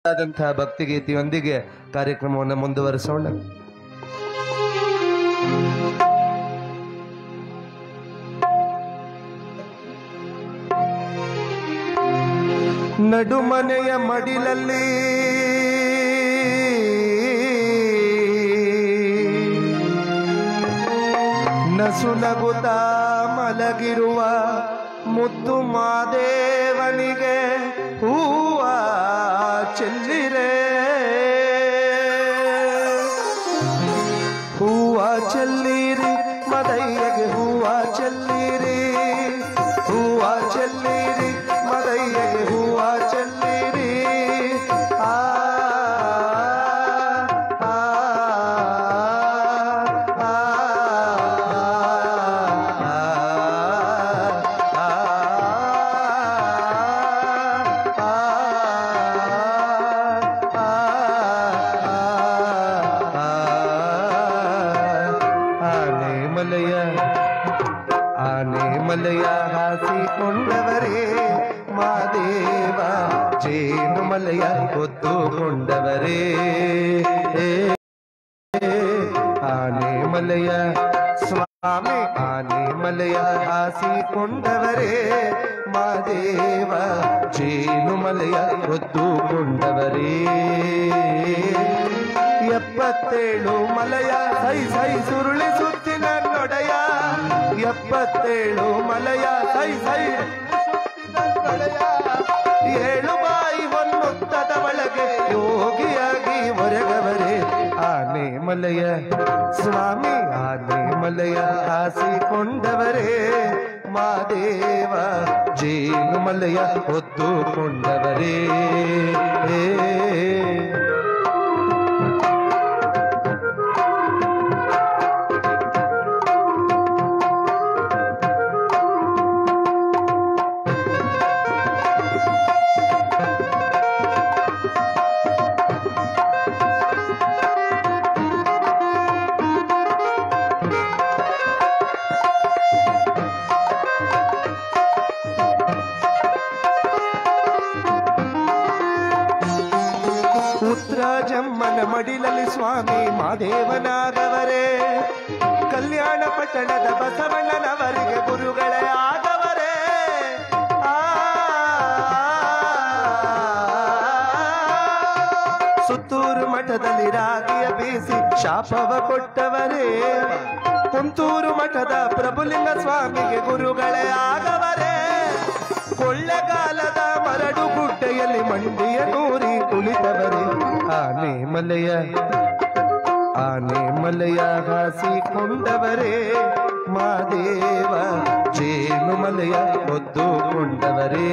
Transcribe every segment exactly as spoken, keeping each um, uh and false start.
ಆದಂತಹ ಭಕ್ತಿಗೀತೆಯೊಂದಿಗೆ ಕಾರ್ಯಕ್ರಮವನ್ನು ಮುಂದುವರಿಸೋಣ. ನಡುಮನೆಯ ಮಡಿಲಲ್ಲಿ ನಸುನಗುತ್ತ ಮಲಗಿರುವ ಮುದ್ದು ಮಾದೇವನಿಗೆ ಹೂವ ಚೆಲ್ಲಿರೆ, ಹೂವ ಚೆಲ್ಲಿರಿ ಮದಯ್ಯಗೆ ಹೂವ ಚೆಲ್ಲಿರಿ, ಹೂವ ಚೆಲ್ಲಿರಿ ಮದಯ್ಯಗೆ ಹೂವ ಚೆಲ್ಲಿರಿ. ಆ ಆನೆ ಮಲಯ ಹಾಸಿಕೊಂಡವರೇ ಮಾದೇವ, ಜೇನು ಮಲಯ ಹೊತ್ತುಕೊಂಡವರೇ. ಆನೆ ಮಲಯ ಸ್ವಾಮಿ ಆನೆ ಮಲಯ ಹಾಸಿಕೊಂಡವರೇ ಮಾದೇವ, ಜೇನು ಮಲಯ ಹೊತ್ತುಕೊಂಡವರೇ. ಎಪ್ಪತ್ತೇಳು ಮಲಯ ಸೈ ಸೈ ಸುರುಳಿ ಸುತ್ತಿನ ನೊಡೆಯ, ಎಪ್ಪತ್ತೇಳು ಮಲಯ ಸೈ ಸೈ ನೊಡೆಯ. ಏಳು ಬಾಯಿ ಹೊನ್ನುತ್ತದ ಒಳಗೆ ಯೋಗಿಯಾಗಿ ಹೊರಗವರೇ ಆನೆ ಮಲಯ ಸ್ವಾಮಿ, ಆನೆ ಮಲಯ ಹಾಸಿಕೊಂಡವರೇ ಮಾದೇವ, ಜೇನು ಮಲಯ ಹೊತ್ತುಕೊಂಡವರೇ. ಉತ್ತರಾಜಮ್ಮನ ಮಡಿಲಲ್ಲಿ ಸ್ವಾಮಿ ಮಾದೇವನಾದವರೇ, ಕಲ್ಯಾಣ ಪಟ್ಟಣದ ಬಸವಣ್ಣನವರಿಗೆ ಗುರುಗಳೇ ಆದವರೇ. ಆ ಸುತ್ತೂರು ಮಠದಲ್ಲಿ ರಾಗಿಯ ಬೀಸಿ ಶಾಪವ ಕೊಟ್ಟವರೇ, ಕುಂತೂರು ಮಠದ ಪ್ರಭುಲಿಂಗ ಸ್ವಾಮಿಗೆ ಗುರುಗಳೇ ಆಗವರೇ. ಕೊಳ್ಳೆಗಾಲದ ಮರಡು ಗುಡ್ಡೆಯಲ್ಲಿ ಮಂಡಿಯ ನೂರಿ ಕುಳಿತವರೇ ಆನೆ ಮಲಯ, ಆನೆ ಮಲಯ ಹಾಸಿಕೊಂಡವರೇ ಮಾದೇವ, ಜೇನು ಮಲಯ ಹೊತ್ತುಕೊಂಡವರೇ.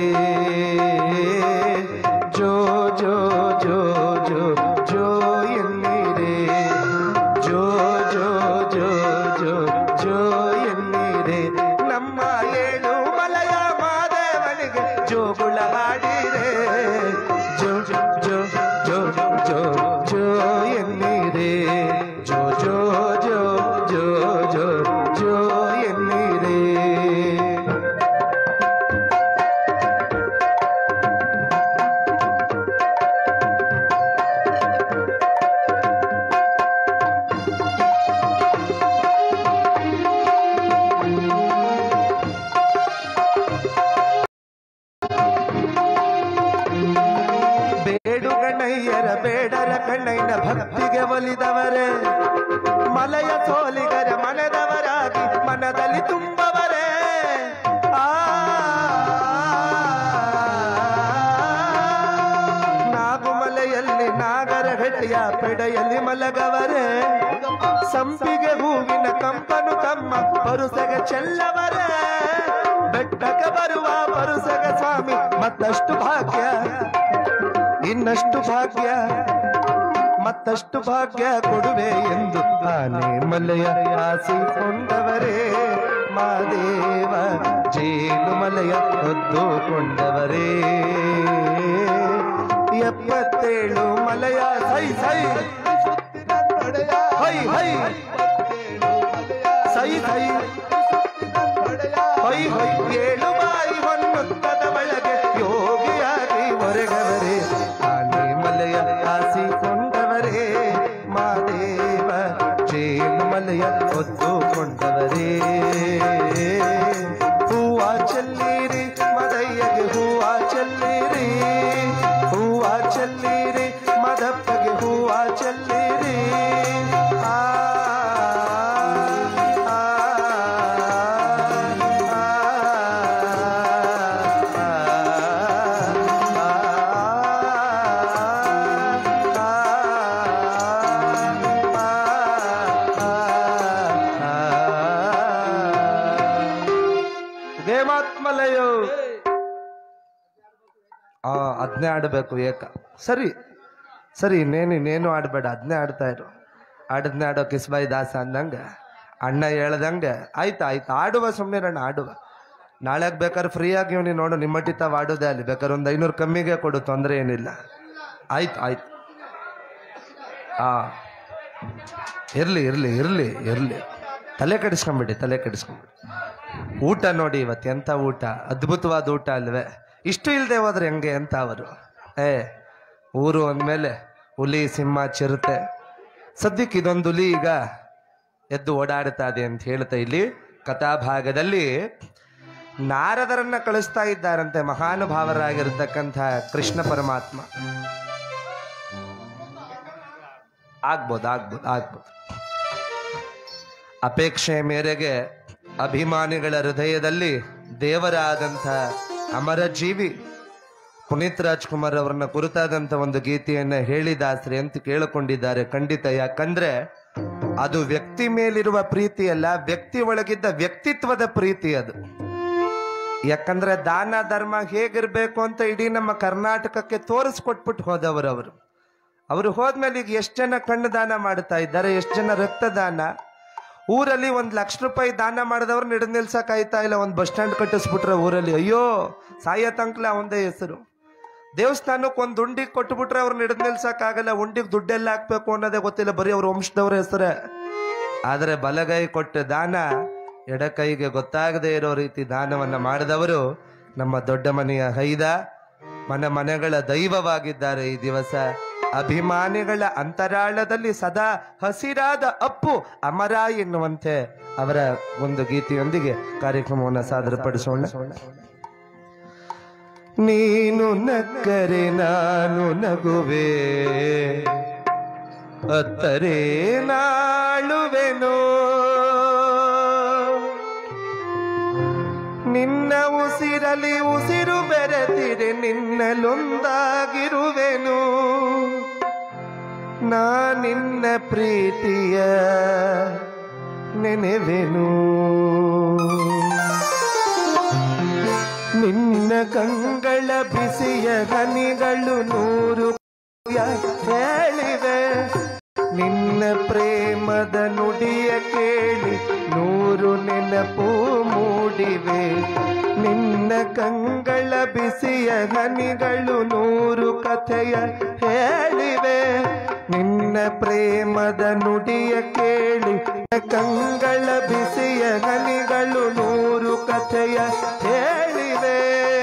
ಜೋ ಜೋ ಜೋ ಜೋ ಜೋ ಎನ್ನೀರೇ, ಜೋ ಜೋ ಜೋ ಜೋ ಜೋ ಎನ್ನೀರೇ. ನಮ್ಮ ಏಳು ಮಲಯ ಮಾದೇವನಿಗೆ ಜೋಗುಳ ಹಾಡಿರೇ, ಜೋ ಜೋ ಜೋ ಜೋ ಜೋ ಜೋ ಎನ್ನೀರೇ, ಜೋ ಜೋ ಜೋ ಜೋ ಜೋ ಜೋ ಎನ್ನೀರೇ. ಬೇಡುಗಣಯ್ಯರ ಬೇಡರ ಕಣ್ಣಯ್ಯನ ಭಕ್ತಿಗೆ ಒಲಿದವರೇ, ಮಲಯ ಸೋಲಿಗರ ಮನದವರಾಗಿ ಮನದಲ್ಲಿ ತುಂಬವರೇ. ಆ ನಾಗುಮಲೆಯಲ್ಲಿ ನಾಗರ ಹೆಡೆಯ ಪೆಡೆಯಲ್ಲಿ ಮಲಗವರೇ, ಸಂಪಿಗೆ ಹೂವಿನ ಕಂಪನು ತಮ್ಮ ಪರುಸಗೆ ಚೆಲ್ಲವರೇ. ಬೆಟ್ಟಕ್ಕೆ ಬರುವ ಪರುಸಗ ಸ್ವಾಮಿ ಮತ್ತಷ್ಟು ಭಾಗ್ಯ, ಇನ್ನಷ್ಟು ಭಾಗ್ಯ, ಮತ್ತಷ್ಟು ಭಾಗ್ಯ ಕೊಡುವೆ ಎಂದು ಆನೆ ಮಲಯ ಹಾಸಿಕೊಂಡವರೇ ಮಾದೇವ, ಜೇನು ಮಲಯ ಹೊತ್ತುಕೊಂಡವರೇ. ಎಪ್ಪತ್ತೇಳು ಮಲಯ ಸೈ ಸೈ ಹೈ ಹೈ ಸೈ ಸೈ ಹೈ ಹೈ. ಏಳು ಬಾಯಿ ಹೊನ್ನುತ್ತದ ಒಳಗೆ ಯೋಗಿಯಾಗಿ ಹೊರಗವರೇ ಆನೆ ಮಲಯ ಮುದ್ದು ಕೊಂಡವರೇ ಹೂವ ಚೆಲ್ಲಿರಿ ಮದಯ್ಯಗೆ ಹೂವ ಚೆಲ್ಲಿರಿ ಹೂವ ಚೆಲ್ಲಿರಿ ಮದಪ್ಪಗೆ ಹೂವ ಚೆಲ್ಲಿರಿ ಆ ಅದನ್ನೇ ಆಡಬೇಕು ಏಕ ಸರಿ ಸರಿ ಇನ್ನೇನು ಇನ್ನೇನು ಆಡಬೇಡ ಅದನ್ನೇ ಆಡ್ತಾ ಇರು ಆಡದ್ನೇ ಆಡೋ ಕಿಸ್ಬಾಯಿ ದಾಸ ಅಂದಂಗೆ ಅಣ್ಣ ಹೇಳ್ದಂಗೆ ಆಯ್ತು ಆಯ್ತು ಆಡುವ ಸುಮ್ಮನೆ ಆಡುವ ನಾಳೆಗೆ ಬೇಕಾದ್ರೆ ಫ್ರೀಯಾಗಿ ನೀವು ನೋಡು ನಿಮ್ಮಟ್ಟಿ ತಾವು ಆಡೋದೇ ಅಲ್ಲಿ ಬೇಕಾದ್ರೆ ಒಂದು ಐನೂರು ಕಮ್ಮಿಗೆ ಕೊಡು ತೊಂದರೆ ಏನಿಲ್ಲ ಆಯ್ತು ಆಯ್ತು ಹಾಂ ಇರಲಿ ಇರಲಿ ಇರಲಿ ಇರಲಿ ತಲೆ ಕೆಡಿಸ್ಕೊಂಬಿಡಿ ತಲೆ ಕೆಡಿಸ್ಕೊಂಬಿಡಿ ಊಟ ನೋಡಿ ಇವತ್ತು ಎಂಥ ಊಟ ಅದ್ಭುತವಾದ ಊಟ ಅಲ್ವೇ ಇಷ್ಟು ಇಲ್ಲದೆ ಹೋದ್ರೆ ಹೆಂಗೆ ಅಂತ ಅವರು ಏ ಊರು ಅಂದಮೇಲೆ ಹುಲಿ ಸಿಂಹ ಚಿರತೆ ಸದ್ಯಕ್ಕೆ ಇದೊಂದು ಹುಲಿ ಈಗ ಎದ್ದು ಓಡಾಡ್ತಾ ಇದೆ ಅಂತ ಹೇಳ್ತಾ ಇಲ್ಲಿ ಕಥಾಭಾಗದಲ್ಲಿ ನಾರದರನ್ನ ಕಳಿಸ್ತಾ ಇದ್ದಾರಂತೆ ಮಹಾನುಭಾವರಾಗಿರ್ತಕ್ಕಂಥ ಕೃಷ್ಣ ಪರಮಾತ್ಮ ಆಗ್ಬೋದು ಆಗ್ಬೋದು ಆಗ್ಬೋದು ಅಪೇಕ್ಷೆ ಮೇರೆಗೆ ಅಭಿಮಾನಿಗಳ ಹೃದಯದಲ್ಲಿ ದೇವರಾದಂಥ ಅಮರ ಜೀವಿ ಪುನೀತ್ ರಾಜ್ಕುಮಾರ್ ಅವರನ್ನ ಕುರಿತಾದಂಥ ಒಂದು ಗೀತೆಯನ್ನ ಹೇಳಿದಾಸ್ರಿ ಅಂತ ಕೇಳಿಕೊಂಡಿದ್ದಾರೆ ಖಂಡಿತ ಯಾಕಂದ್ರೆ ಅದು ವ್ಯಕ್ತಿ ಮೇಲಿರುವ ಪ್ರೀತಿ ಅಲ್ಲ ವ್ಯಕ್ತಿ ಒಳಗಿದ್ದ ವ್ಯಕ್ತಿತ್ವದ ಪ್ರೀತಿ ಅದು ಯಾಕಂದ್ರೆ ದಾನ ಧರ್ಮ ಹೇಗಿರ್ಬೇಕು ಅಂತ ಇಡೀ ನಮ್ಮ ಕರ್ನಾಟಕಕ್ಕೆ ತೋರಿಸ್ಕೊಟ್ಬಿಟ್ಟು ಹೋದವರು ಅವರು ಅವರು ಹೋದ್ಮೇಲೆ ಈಗ ಎಷ್ಟು ಜನ ಕಣ್ಣು ದಾನ ಮಾಡ್ತಾ ಇದ್ದಾರೆ ಎಷ್ಟು ಜನ ರಕ್ತದಾನ ಊರಲ್ಲಿ ಒಂದು ಲಕ್ಷ ರೂಪಾಯಿ ದಾನ ಮಾಡಿದವ್ರು ನಿಡ್ ನಿಲ್ಸಕ್ ಆಯ್ತಾ ಇಲ್ಲ ಒಂದು ಬಸ್ ಸ್ಟ್ಯಾಂಡ್ ಕಟ್ಟಿಸ್ಬಿಟ್ರೆ ಊರಲ್ಲಿ ಅಯ್ಯೋ ಸಾಯ ತಂಕ್ಲ ಒಂದೇ ಹೆಸರು ದೇವಸ್ಥಾನಕ್ಕೆ ಒಂದು ಉಂಡಿಗೆ ಕೊಟ್ಟುಬಿಟ್ರೆ ಅವ್ರು ನಿಡ್ ನಿಲ್ಸಕ್ ಆಗಲ್ಲ ಉಂಡಿಗೆ ದುಡ್ಡೆಲ್ಲ ಹಾಕ್ಬೇಕು ಅನ್ನೋದೇ ಗೊತ್ತಿಲ್ಲ ಬರೀ ಅವ್ರ ವಂಶದವ್ರ ಹೆಸರೇ ಆದರೆ ಬಲಗೈ ಕೊಟ್ಟ ದಾನ ಎಡಕೈಗೆ ಗೊತ್ತಾಗದೇ ಇರೋ ರೀತಿ ದಾನವನ್ನ ಮಾಡಿದವರು ನಮ್ಮ ದೊಡ್ಡ ಮನೆಯ ಹೈದ ಮನ ಮನೆಗಳ ದೈವವಾಗಿದ್ದಾರೆ ಈ ದಿವಸ ಅಭಿಮಾನಿಗಳ ಅಂತರಾಳದಲ್ಲಿ ಸದಾ ಹಸಿರಾದ ಅಪ್ಪು ಅಮರ ಎನ್ನುವಂತೆ ಅವರ ಒಂದು ಗೀತೆಯೊಂದಿಗೆ ಕಾರ್ಯಕ್ರಮವನ್ನು ಸಾದರಪಡಿಸೋಣ ನೀನು ನಕ್ಕರೆ ನಾನು ನಗುವೆ ಅತ್ತರೆ ನಾಳುವೆನೋ ನಿನ್ನ ಉಸಿರಲಿ ಉಸಿರು ಬೆರೆತಿರೆ ನಿನ್ನಲೊಂದಾಗಿರುವೆನು ನಾ ನಿನ್ನ ಪ್ರೀತಿಯ ನೆನೆವೆನು ನಿನ್ನ ಕಂಗಳ ಬಿಸಿಯ ಹನಿಗಳು ನೂರು ಹೇಳಿವೆ ನಿನ್ನ ಪ್ರೇಮದ ನುಡಿಯ ಕೇಳಿ ನೂರು ನೆನಪು ಮೂಡಿವೆ ನಿನ್ನ ಕಂಗಳ ಬಿಸಿಯ ಹನಿಗಳು ನೂರು ಕಥೆಯ ಹೇಳಿವೆ ನಿನ್ನ ಪ್ರೇಮದ ನುಡಿಯ ಕೇಳಿ ಕಂಗಳ ಬಿಸಿಯ ಹನಿಗಳು ನೂರು ಕಥೆಯ ಹೇಳಿವೆ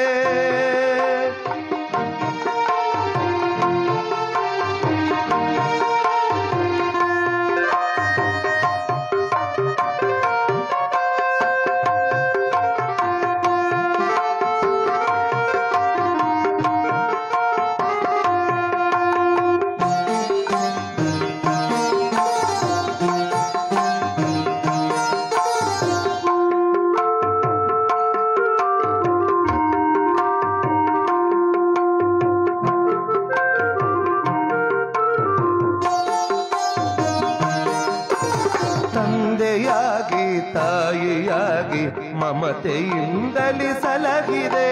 ತಂದೆಯಾಗಿ ತಾಯಿಯಾಗಿ ಮಮತೆಯಿಂದಲೇ ಸಲಹಿದೆ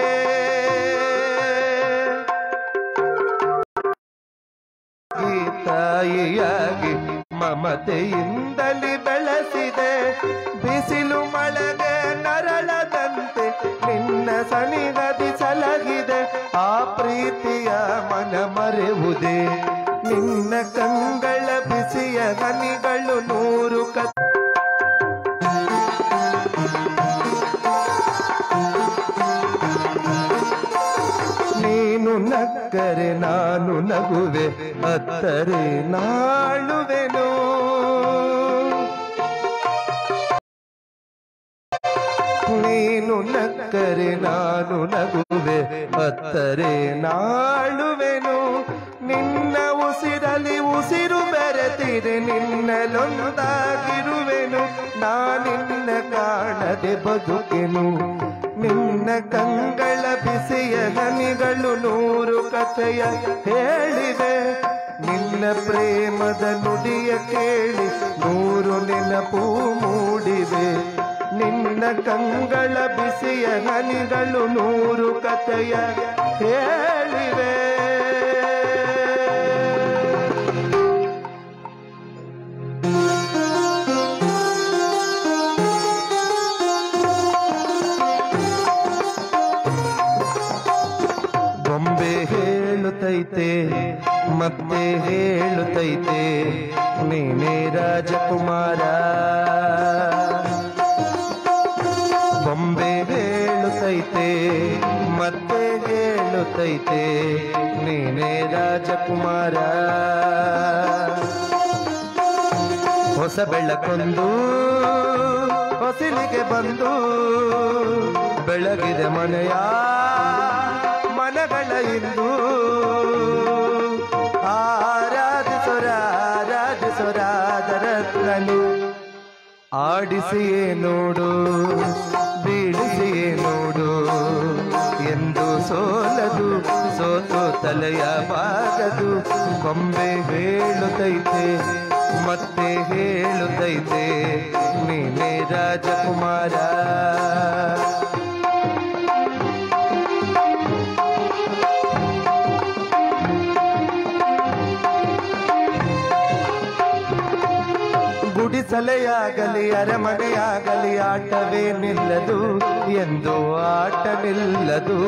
ತಾಯಿಯಾಗಿ ಮಮತೆಯಿಂದಲೇ ಬೆಳೆಸಿದೆ ಬಿಸಿಲು ಮಳೆಗೆ ನರಳದಂತೆ ನಿನ್ನ ಸನಿಗದಿ ಸಲಹಿದೆ ಆ ಪ್ರೀತಿಯ ಮನ ಮರೆವುದೇ ನಿನ್ನ ಕಂಗಳ ಬಿಸಿಯ ಹನಿಗಳು ನೂರು ಕ ನೀನು ನಕ್ಕರೆ ನಾನು ನಗುವೆ ಅತ್ತರೆ ನಾಳುವೆನು ನೀನು ನಕ್ಕರೆ ನಾನು ನಗುವೆ, ಅತ್ತರೆ ನಾಳುವೆನು. ನಿನ್ನ ಉಸಿರಲಿ ಉಸಿರು ಬೆರೆತಿರೆ ನಿನ್ನಲೊಂದಾಗಿರುವೆನು. ನಾನಿನ್ನ ಕಾಣದೆ ಬದುಕೆನು. ನಿನ್ನ ಕಂಗಳ ಬಿಸಿಯ ಹನಿಗಳು ನೂರು ಕಥೆಯ ಹೇಳಿವೆ. ನಿನ್ನ ಪ್ರೇಮದ ನುಡಿಯ ಕೇಳಿ ನೂರು ನೆನಪು ಮೂಡಿವೆ. ನಿನ್ನ ಕಂಗಳ ಬಿಸಿಯ ಹನಿಗಳು ನೂರು ಕಥೆಯ ಹೇಳಿವೆ. ಬೊಂಬೆ ಹೇಳುತ್ತೈತೆ ಮತ್ತೆ ಹೇಳುತ್ತೈತೆ ನೀನೇ ರಾಜಕುಮಾರ. ಬೊಂಬೆ ಹೇಳುತ್ತೈತೆ ಮತ್ತೆ ಹೇಳುತ್ತೈತೆ ನೀನೇ ರಾಜಕುಮಾರ. ಹೊಸ ಬೆಳಕೊಂದು ಹೊಸಿಲಿಗೆ ಬಂದು ಬೆಳಗಿದೆ ಮನೆಯ ಮನಗಳ ಇಂದು. ಆರಾಧಿಸೊರಾರಾಧಿಸೊರಾದರತ್ನನು ಆಡಿಸಿಯೇ ನೋಡು ಬೀಳಿಸಿಯೇ ನೋಡು ಎಂದು ಸೋಲದು ಸೋತು ತಲೆಯ ಬಾಗದು. ಬೊಂಬೆ ಹೇಳುತ್ತೈತೆ ಮತ್ತೆ ಹೇಳುತ್ತೈತೆ ನೀನೇ ರಾಜಕುಮಾರ. ಗುಡಿಸಲೆಯಾಗಲಿ ಅರಮನೆಯಾಗಲಿ ಆಟವೇ ನಿಲ್ಲದು ಎಂದು ಆಟ ನಿಲ್ಲದು.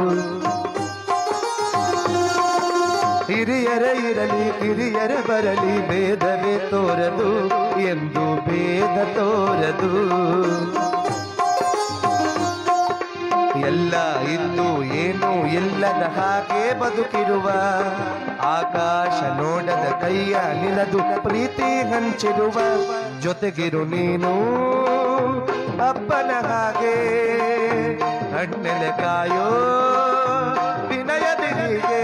ಹಿರಿಯರೇ ಇರಲಿ ಕಿರಿಯರೇ ಬರಲಿ ಭೇದವೇ ತೋರದು ಎಂದು ಭೇದ ತೋರದು. ಎಲ್ಲ ಇದ್ದು ಏನು ಇಲ್ಲದ ಹಾಗೆ ಬದುಕಿರುವ ಆಕಾಶ ನೋಡದ ಕೈಯ ನಿನದು ಪ್ರೀತಿ ಹಂಚಿರುವ. ಜೊತೆಗಿರು ನೀನು ಅಪ್ಪನ ಹಾಗೆ ಅಣ್ಣೆಲೆ ಕಾಯೋ ವಿನಯದಿಗೆ.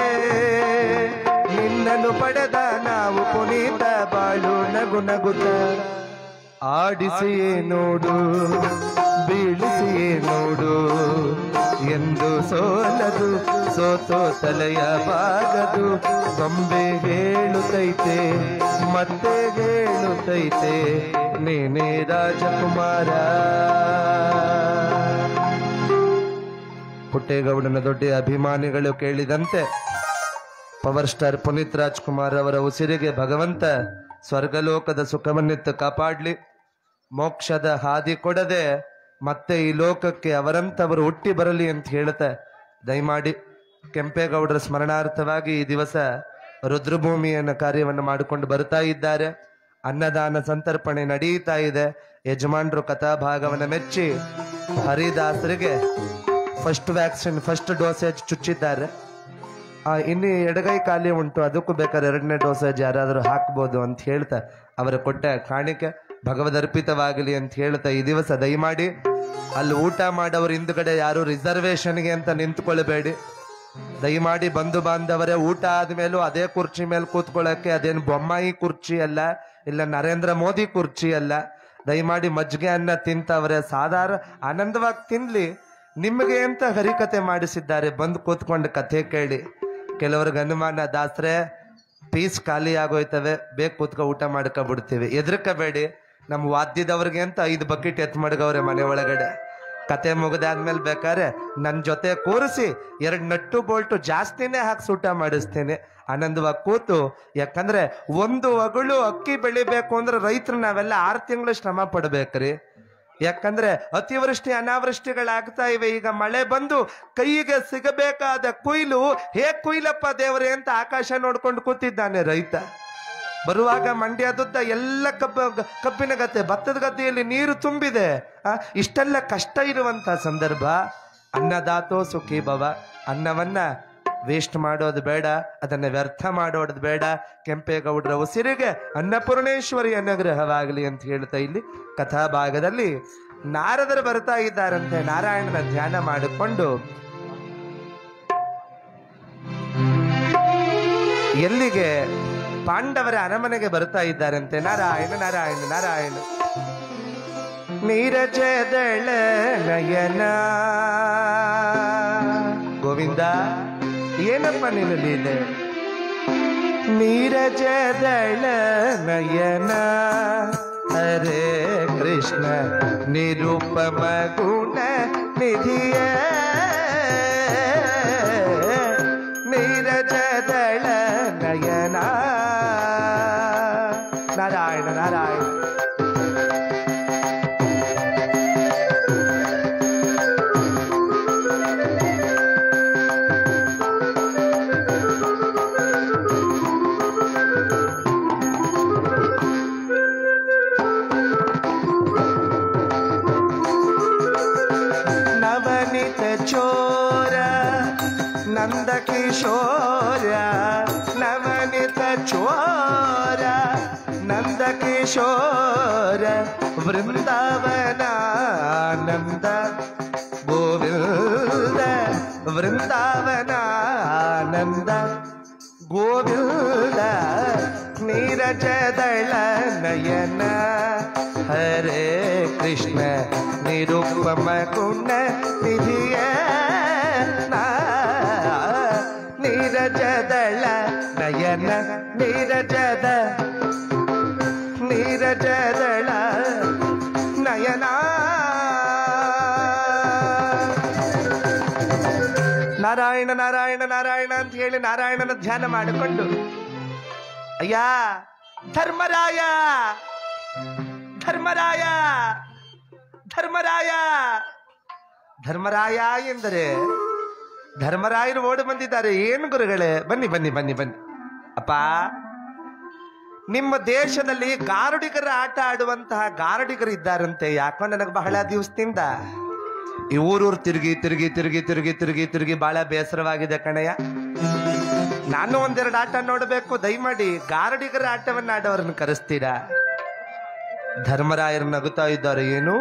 ನಿನ್ನನ್ನು ಪಡೆದ ನಾವು ಪುನೀತ ಬಾಳು ನಗು ನಗುತ್ತ. ಆಡಿಸಿಯೇ ನೋಡು ಬೀಳಿಸಿಯೇ ನೋಡು ಎಂದು ಸೋಲದು ಸೋತೋ ತಲೆಯ ಬಾಗದು. ಬೊಂಬೆ ಹೇಳುತ್ತೈತೆ ಮತ್ತೆ ಹೇಳುತ್ತೈತೆ ನೀನೇ ರಾಜಕುಮಾರ. ಪುಟ್ಟೇಗೌಡನ ದೊಡ್ಡ ಅಭಿಮಾನಿಗಳು ಕೇಳಿದಂತೆ ಪವರ್ ಸ್ಟಾರ್ ಪುನೀತ್ ರಾಜ್ಕುಮಾರ್ ಅವರ ಉಸಿರಿಗೆ ಭಗವಂತ ಸ್ವರ್ಗಲೋಕದ ಸುಖವನ್ನಿತ್ತು ಕಾಪಾಡ್ಲಿ. ಮೋಕ್ಷದ ಹಾದಿ ಕೊಡದೆ ಮತ್ತೆ ಈ ಲೋಕಕ್ಕೆ ಅವರಂತವರು ಹುಟ್ಟಿ ಬರಲಿ ಅಂತ ಹೇಳುತ್ತೆ. ದಯಮಾಡಿ ಕೆಂಪೇಗೌಡರ ಸ್ಮರಣಾರ್ಥವಾಗಿ ಈ ದಿವಸ ರುದ್ರಭೂಮಿಯನ್ನ ಕಾರ್ಯವನ್ನು ಮಾಡಿಕೊಂಡು ಬರ್ತಾ ಇದ್ದಾರೆ. ಅನ್ನದಾನ ಸಂತರ್ಪಣೆ ನಡೆಯುತ್ತಾ ಇದೆ. ಯಜಮಾನರು ಕಥಾಭಾಗವನ್ನು ಮೆಚ್ಚಿ ಹರಿದಾಸರಿಗೆ ಫಸ್ಟ್ ವ್ಯಾಕ್ಸಿನ್ ಫಸ್ಟ್ ಡೋಸೇಜ್ ಚುಚ್ಚಿದ್ದಾರೆ. ಇನ್ನು ಎಡಗೈ ಖಾಲಿ ಉಂಟು, ಅದಕ್ಕೂ ಬೇಕಾದ್ರೆ ಎರಡನೇ ಡೋಸೇಜ್ ಯಾರಾದರೂ ಹಾಕ್ಬೋದು ಅಂತ ಹೇಳ್ತಾ ಅವರ ಕೊಟ್ಟ ಕಾಣಿಕೆ ಭಗವದರ್ಪಿತವಾಗಲಿ ಅಂತ ಹೇಳ್ತಾ ಈ ದಿವಸ ದಯಮಾಡಿ ಅಲ್ಲಿ ಊಟ ಮಾಡೋರು ಹಿಂದ್ಗಡೆ ಯಾರು ರಿಸರ್ವೇಶನ್ಗೆ ಅಂತ ನಿಂತ್ಕೊಳ್ಬೇಡಿ. ದಯಮಾಡಿ ಬಂಧು ಬಾಂಧವರೇ, ಊಟ ಆದ್ಮೇಲೂ ಅದೇ ಕುರ್ಚಿ ಮೇಲೆ ಕೂತ್ಕೊಳ್ಳೋಕೆ ಅದೇನು ಬೊಮ್ಮಾಯಿ ಕುರ್ಚಿ ಅಲ್ಲ, ಇಲ್ಲ ನರೇಂದ್ರ ಮೋದಿ ಕುರ್ಚಿ ಅಲ್ಲ. ದಯಮಾಡಿ ಮಜ್ಜಿಗೆ ಅನ್ನ ತಿಂತವ್ರೆ ಸಾಧಾರಣ ಆನಂದವಾಗಿ ತಿನ್ಲಿ. ನಿಮಗೆ ಅಂತ ಹರಿಕತೆ ಮಾಡಿಸಿದ್ದಾರೆ, ಬಂದು ಕೂತ್ಕೊಂಡು ಕಥೆ ಕೇಳಿ. ಕೆಲವ್ರಿಗೆ ಅನುಮಾನ, ದಾಸ್ರೆ ಪೀಸ್ ಖಾಲಿ ಆಗೋಯ್ತವೆ, ಬೇಗ ಕೂತ್ಕೊ ಊಟ ಮಾಡ್ಕೊಬಿಡ್ತೀವಿ. ಎದ್ರಕಬೇಡಿ, ನಮ್ಮ ವಾದ್ಯದವ್ರಿಗೆ ಅಂತ ಐದು ಬಕೆಟ್ ಎತ್ ಮಡ್ಗವ್ರೆ ಮನೆ ಒಳಗಡೆ. ಕತೆ ಮುಗಿದಾದ್ಮೇಲೆ ಬೇಕಾದ್ರೆ ನನ್ನ ಜೊತೆ ಕೂರಿಸಿ ಎರಡು ನಟ್ಟು ಬೋಲ್ಟು ಜಾಸ್ತಿನೇ ಹಾಕಿ ಊಟ ಮಾಡಿಸ್ತೇನೆ, ಆನಂದವಾಗಿ ಕೂತು. ಯಾಕಂದ್ರೆ ಒಂದು ಅಗಳು ಅಕ್ಕಿ ಬೆಳಿಬೇಕು ಅಂದ್ರೆ ರೈತರು ನಾವೆಲ್ಲ ಆರು ತಿಂಗಳು ಶ್ರಮ ಪಡ್ಬೇಕ್ರಿ. ಯಾಕಂದ್ರೆ ಅತಿವೃಷ್ಟಿ ಅನಾವೃಷ್ಟಿಗಳಾಗ್ತಾ ಇವೆ. ಈಗ ಮಳೆ ಬಂದು ಕೈಗೆ ಸಿಗಬೇಕಾದ ಕುಯ್ಲು ಹೇಗ್ ಕುಯ್ಲಪ್ಪ ದೇವರೇ ಅಂತ ಆಕಾಶ ನೋಡ್ಕೊಂಡು ಕೂತಿದ್ದಾನೆ ರೈತ. ಬರುವಾಗ ಮಂಡ್ಯದುದ್ದ ಎಲ್ಲ ಕಬ್ಬ ಕಬ್ಬಿನ ಗದ್ದೆ, ಭತ್ತದ ಗದ್ದೆಯಲ್ಲಿ ನೀರು ತುಂಬಿದೆ. ಆ ಇಷ್ಟೆಲ್ಲ ಕಷ್ಟ ಇರುವಂತ ಸಂದರ್ಭ, ಅನ್ನದಾತೋ ಸುಖಿ ಭವ. ಅನ್ನವನ್ನ ವೇಸ್ಟ್ ಮಾಡೋದು ಬೇಡ, ಅದನ್ನ ವ್ಯರ್ಥ ಮಾಡೋದು ಬೇಡ. ಕೆಂಪೇಗೌಡರ ಉಸಿರಿಗೆ ಅನ್ನಪೂರ್ಣೇಶ್ವರಿ ಅನುಗ್ರಹವಾಗಲಿ ಅಂತ ಹೇಳ್ತಾ ಇಲ್ಲಿ ಕಥಾಭಾಗದಲ್ಲಿ ನಾರದರು ಬರ್ತಾ ಇದ್ದಾರಂತೆ ನಾರಾಯಣನ ಧ್ಯಾನ ಮಾಡಿಕೊಂಡು. ಎಲ್ಲಿಗೆ? ಪಾಂಡವರ ಅರಮನೆಗೆ ಬರ್ತಾ ಇದ್ದಾರಂತೆ. ನಾರಾಯಣ ನಾರಾಯಣ ನಾರಾಯಣ. ನೀರಜದಳ ನಯನ. ಗೋವಿಂದ, ಏನಪ್ಪ ನಿನ್ನ ಲೀಲೆ? ನೀರಜದಳ ನಯನ ಹರೇ ಕೃಷ್ಣ ನಿರುಪಮ ಗುಣ ನಿಧಿಯ. ನೀರಜದಳ ನಯನ. ನಾರಾಯಣ ನಾರಾಯಣ. ಚೋರ ನಂದ ಕಿಶೋರ ನವನಿತ ಚೋರ ನಂದ ಕಿಶೋರ ವೃಂದಾವನ ನಂದ ಗೋವಿಂದ ವೃಂದಾವನ ನಂದ ಗೋವಿಂದ. ನೀರಜದಳ ನಯನ ಹರೇ ಕೃಷ್ಣ ನಿರುಪಮ ಗುಣ ನಿಧಿಯ. ನೀರಜದಳ ನಯನ ನೀರಜದ ನೀರಜದಳ ನಯನ. ನಾರಾಯಣ ನಾರಾಯಣ ನಾರಾಯಣ ಅಂತ ಹೇಳಿ ನಾರಾಯಣನ ಧ್ಯಾನ ಮಾಡಿಕೊಂಡು, ಅಯ್ಯ ಧರ್ಮರಾಯ ಧರ್ಮರಾಯ ಧರ್ಮರಾಯ ಧರ್ಮರಾಯ ಎಂದರೆ ಧರ್ಮರಾಯರು ಓಡಿ ಬಂದಿದ್ದಾರೆ. ಏನು ಗುರುಗಳೇ? ಬನ್ನಿ ಬನ್ನಿ ಬನ್ನಿ ಬನ್ನಿ. ಅಪ್ಪ, ನಿಮ್ಮ ದೇಶದಲ್ಲಿ ಗಾರುಡಿಗರ ಆಟ ಆಡುವಂತಹ ಗಾರುಡಿಗರು ಇದ್ದಾರಂತೆ. ಯಾಕೋ ನನಗೆ ಬಹಳ ದಿವಸದಿಂದ ಈ ಊರೂರು ತಿರುಗಿ ತಿರುಗಿ ತಿರುಗಿ ತಿರುಗಿ ತಿರುಗಿ ತಿರುಗಿ ಬಹಳ ಬೇಸರವಾಗಿದೆ ಕಣಯ್ಯ. ನಾನು ಒಂದೆರಡು ಆಟ ನೋಡಬೇಕು. ದಯಮಾಡಿ ಗಾರುಡಿಗರ ಆಟವನ್ನು ಆಡೋರನ್ನು ಕರೆಸ್ತೀರಾ? ಧರ್ಮರಾಯರು ನಗುತ್ತಾ ಇದ್ದಾರೆ. ಏನು?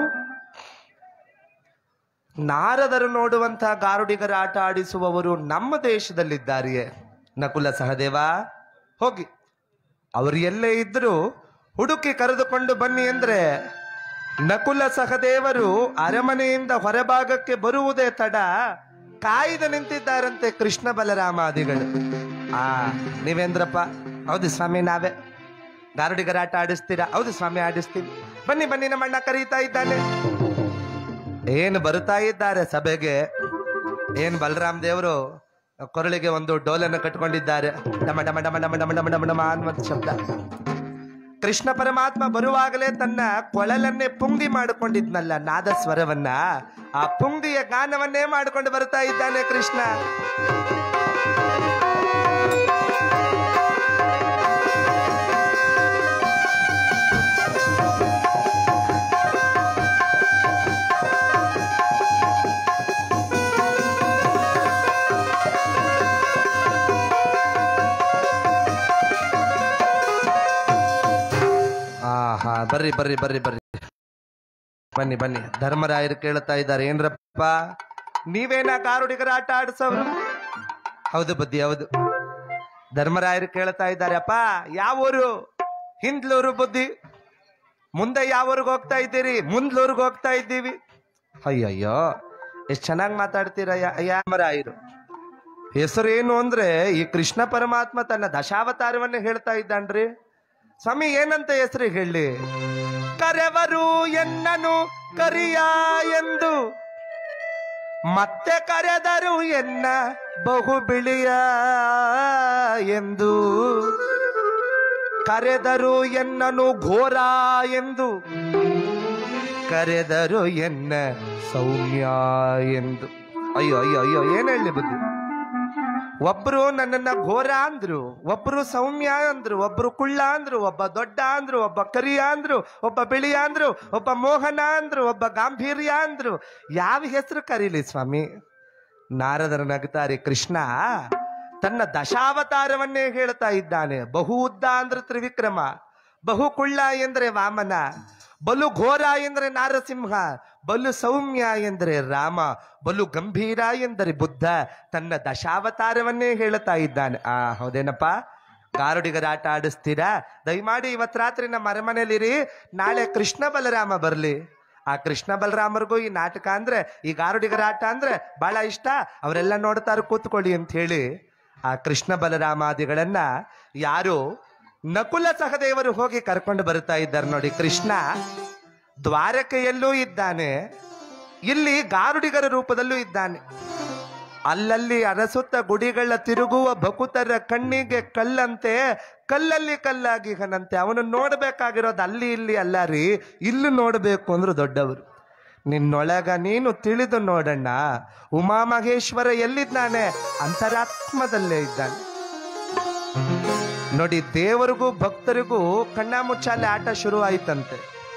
ನಾರದರು ನೋಡುವಂತಹ ಗಾರುಡಿಗರ ಆಟ ಆಡಿಸುವವರು ನಮ್ಮ ದೇಶದಲ್ಲಿದ್ದಾರೆಯೇ? ನಕುಲ ಸಹದೇವ, ಹೋಗಿ ಅವರು ಎಲ್ಲೇ ಇದ್ರು ಹುಡುಕಿ ಕರೆದುಕೊಂಡು ಬನ್ನಿ ಅಂದ್ರೆ ನಕುಲ ಸಹದೇವರು ಅರಮನೆಯಿಂದ ಹೊರಭಾಗಕ್ಕೆ ಬರುವುದೇ ತಡ ಕಾಯ್ದು ನಿಂತಿದ್ದಾರಂತೆ ಕೃಷ್ಣ ಬಲರಾಮಾದಿಗಳು. ಆ ನೀವೇಂದ್ರಪ್ಪ? ಹೌದು ಸ್ವಾಮಿ, ನಾವೇ. ಗಾರುಡಿಗರ ಆಟ ಆಡಿಸ್ತೀರಾ? ಹೌದು ಸ್ವಾಮಿ, ಆಡಿಸ್ತೀವಿ. ಬನ್ನಿ ಬನ್ನಿ, ನಮ್ಮಣ್ಣ ಕರೀತಾ ಇದ್ದಾನೆ. ಏನು ಬರುತ್ತಾ ಇದ್ದಾರೆ ಸಭೆಗೆ? ಏನ್ ಬಲರಾಮ್ ದೇವರು ಕೊರಳಿಗೆ ಒಂದು ಡೋಲನ್ನು ಕಟ್ಕೊಂಡಿದ್ದಾರೆ. ಡಮ ಡಮ ಡಮ ಡಮ ಡಮ ಡಮ ಡಮ ಡಮ ಅನ್ನುವಂಥ ಶಬ್ದ. ಕೃಷ್ಣ ಪರಮಾತ್ಮ ಬರುವಾಗಲೇ ತನ್ನ ಕೊಳಲನ್ನೇ ಪುಂಗಿ ಮಾಡಿಕೊಂಡಿದ್ನಲ್ಲ, ನಾದ ಸ್ವರವನ್ನ, ಆ ಪುಂಗಿಯ ಗಾನವನ್ನೇ ಮಾಡಿಕೊಂಡು ಬರ್ತಾ ಇದ್ದಾನೆ ಕೃಷ್ಣ. ಹಾ, ಬರ್ರಿ ಬರ್ರಿ ಬರ್ರಿ ಬರ್ರಿ ಬನ್ನಿ ಬನ್ನಿ. ಧರ್ಮರಾಯರು ಕೇಳ್ತಾ ಇದ್ದಾರೆ, ಏನ್ರಪ್ಪ ನೀವೇನ ಗಾರುಡಿಗರ ಆಟ ಆಡಿಸೋರು? ಹೌದು ಬುದ್ಧಿ, ಹೌದು. ಧರ್ಮರಾಯರು ಕೇಳ್ತಾ ಇದ್ದಾರೆ, ಅಪ್ಪ ಯಾವ ಊರು? ಹಿಂದ್ಲೂರು ಬುದ್ಧಿ. ಮುಂದೆ ಯಾವ ಊರಿಗೆ ಹೋಗ್ತಾ ಇದ್ದೀರಿ? ಮುಂದ್ಲೂರ್ಗೆ ಹೋಗ್ತಾ ಇದ್ದೀವಿ. ಅಯ್ಯಯ್ಯೋ, ಎಷ್ಟು ಚೆನ್ನಾಗಿ ಮಾತಾಡ್ತೀರಯ್ಯ. ಅಯ್ಯ ಧರ್ಮರಾಯರು ಹೆಸರು ಏನು ಅಂದ್ರೆ ಈ ಕೃಷ್ಣ ಪರಮಾತ್ಮ ತನ್ನ ದಶಾವತಾರವನ್ನೇ ಹೇಳ್ತಾ ಇದ್ದಾನ್ರಿ. ಸ್ವಾಮಿ ಏನಂತ ಹೆಸರು ಹೇಳಿ? ಕರೆವರು ಎನ್ನನು ಕರಿಯ ಎಂದು, ಮತ್ತೆ ಕರೆದರು ಎನ್ನ ಬಹು ಬಿಳಿಯ ಎಂದು. ಕರೆದರು ಎನ್ನನು ಘೋರ ಎಂದು, ಕರೆದರು ಎನ್ನ ಸೌಮ್ಯ ಎಂದು. ಅಯ್ಯೋ ಅಯ್ಯೋ ಅಯ್ಯೋ, ಏನ್ ಹೇಳಿ ಬುದ್ಧಿ? ಒಬ್ರು ನನ್ನನ್ನ ಘೋರ ಅಂದ್ರು, ಒಬ್ರು ಸೌಮ್ಯ ಅಂದ್ರು, ಒಬ್ರು ಕುಳ್ಳ ಅಂದ್ರು, ಒಬ್ಬ ದೊಡ್ಡ ಅಂದ್ರು, ಒಬ್ಬ ಕರಿಯ ಅಂದ್ರು, ಒಬ್ಬ ಬಿಳಿಯ ಅಂದ್ರು, ಒಬ್ಬ ಮೋಹನ ಅಂದ್ರು, ಒಬ್ಬ ಗಾಂಭೀರ್ಯ ಅಂದ್ರು. ಯಾವ ಹೆಸರು ಕರೀಲಿ ಸ್ವಾಮಿ? ನಾರದರ ನಗುತ್ತಾರೆ. ಕೃಷ್ಣ ತನ್ನ ದಶಾವತಾರವನ್ನೇ ಹೇಳ್ತಾ ಇದ್ದಾನೆ. ಬಹು ಉದ್ದ ಅಂದ್ರೆ ತ್ರಿವಿಕ್ರಮ, ಬಹು ಕುಳ್ಳ ಎಂದ್ರೆ ವಾಮನ, ಬಲು ಘೋರ ಎಂದರೆ ನಾರಸಿಂಹ, ಬಲು ಸೌಮ್ಯ ಎಂದರೆ ರಾಮ, ಬಲು ಗಂಭೀರ ಎಂದರೆ ಬುದ್ಧ. ತನ್ನ ದಶಾವತಾರವನ್ನೇ ಹೇಳುತ್ತಾ ಇದ್ದಾನೆ. ಆ ಹೌದೇನಪ್ಪ, ಗಾರುಡಿಗರ ಆಟ ಆಡಿಸ್ತೀರಾ? ದಯಮಾಡಿ ಇವತ್ತು ರಾತ್ರಿ ನಮ್ಮ ಅರಮನೆಯಲ್ಲಿರಿ, ನಾಳೆ ಕೃಷ್ಣ ಬಲರಾಮ ಬರ್ಲಿ. ಆ ಕೃಷ್ಣ ಬಲರಾಮರಿಗೂ ಈ ನಾಟಕ ಅಂದ್ರೆ, ಈ ಗಾರುಡಿಗರ ಆಟ ಅಂದ್ರೆ ಬಹಳ ಇಷ್ಟ, ಅವರೆಲ್ಲ ನೋಡ್ತಾರ, ಕೂತ್ಕೊಳ್ಳಿ ಅಂತ ಹೇಳಿ ಆ ಕೃಷ್ಣ ಬಲರಾಮಾದಿಗಳನ್ನ ಯಾರು ನಕುಲ ಸಹದೇವರು ಹೋಗಿ ಕರ್ಕೊಂಡು ಬರ್ತಾ ಇದ್ದಾರೆ ನೋಡಿ. ಕೃಷ್ಣ ದ್ವಾರಕೆಯಲ್ಲೂ ಇದ್ದಾನೆ, ಇಲ್ಲಿ ಗಾರುಡಿಗರ ರೂಪದಲ್ಲೂ ಇದ್ದಾನೆ. ಅಲ್ಲಲ್ಲಿ ಅರಸುತ್ತ ಗುಡಿಗಳ ತಿರುಗುವ ಭಕುತರ ಕಣ್ಣಿಗೆ ಕಲ್ಲಂತೆ, ಕಲ್ಲಲ್ಲಿ ಕಲ್ಲಾಗಿಹನಂತೆ. ಅವನು ನೋಡ್ಬೇಕಾಗಿರೋದು ಅಲ್ಲಿ ಇಲ್ಲಿ ಅಲ್ಲ ರೀ, ಇಲ್ಲಿ ನೋಡ್ಬೇಕು ಅಂದ್ರು ದೊಡ್ಡವರು. ನಿನ್ನೊಳಗ ನೀನು ತಿಳಿದು ನೋಡಣ್ಣ, ಉಮಾ ಮಹೇಶ್ವರ ಎಲ್ಲಿದ್ದಾನೆ? ಅಂತರಾತ್ಮದಲ್ಲೇ ಇದ್ದಾನೆ ನೋಡಿ. ದೇವರಿಗೂ ಭಕ್ತರಿಗೂ ಕಣ್ಣ ಮುಚ್ಚಾಲೆ ಆಟ ಶುರು ಆಯ್ತಂತೆ.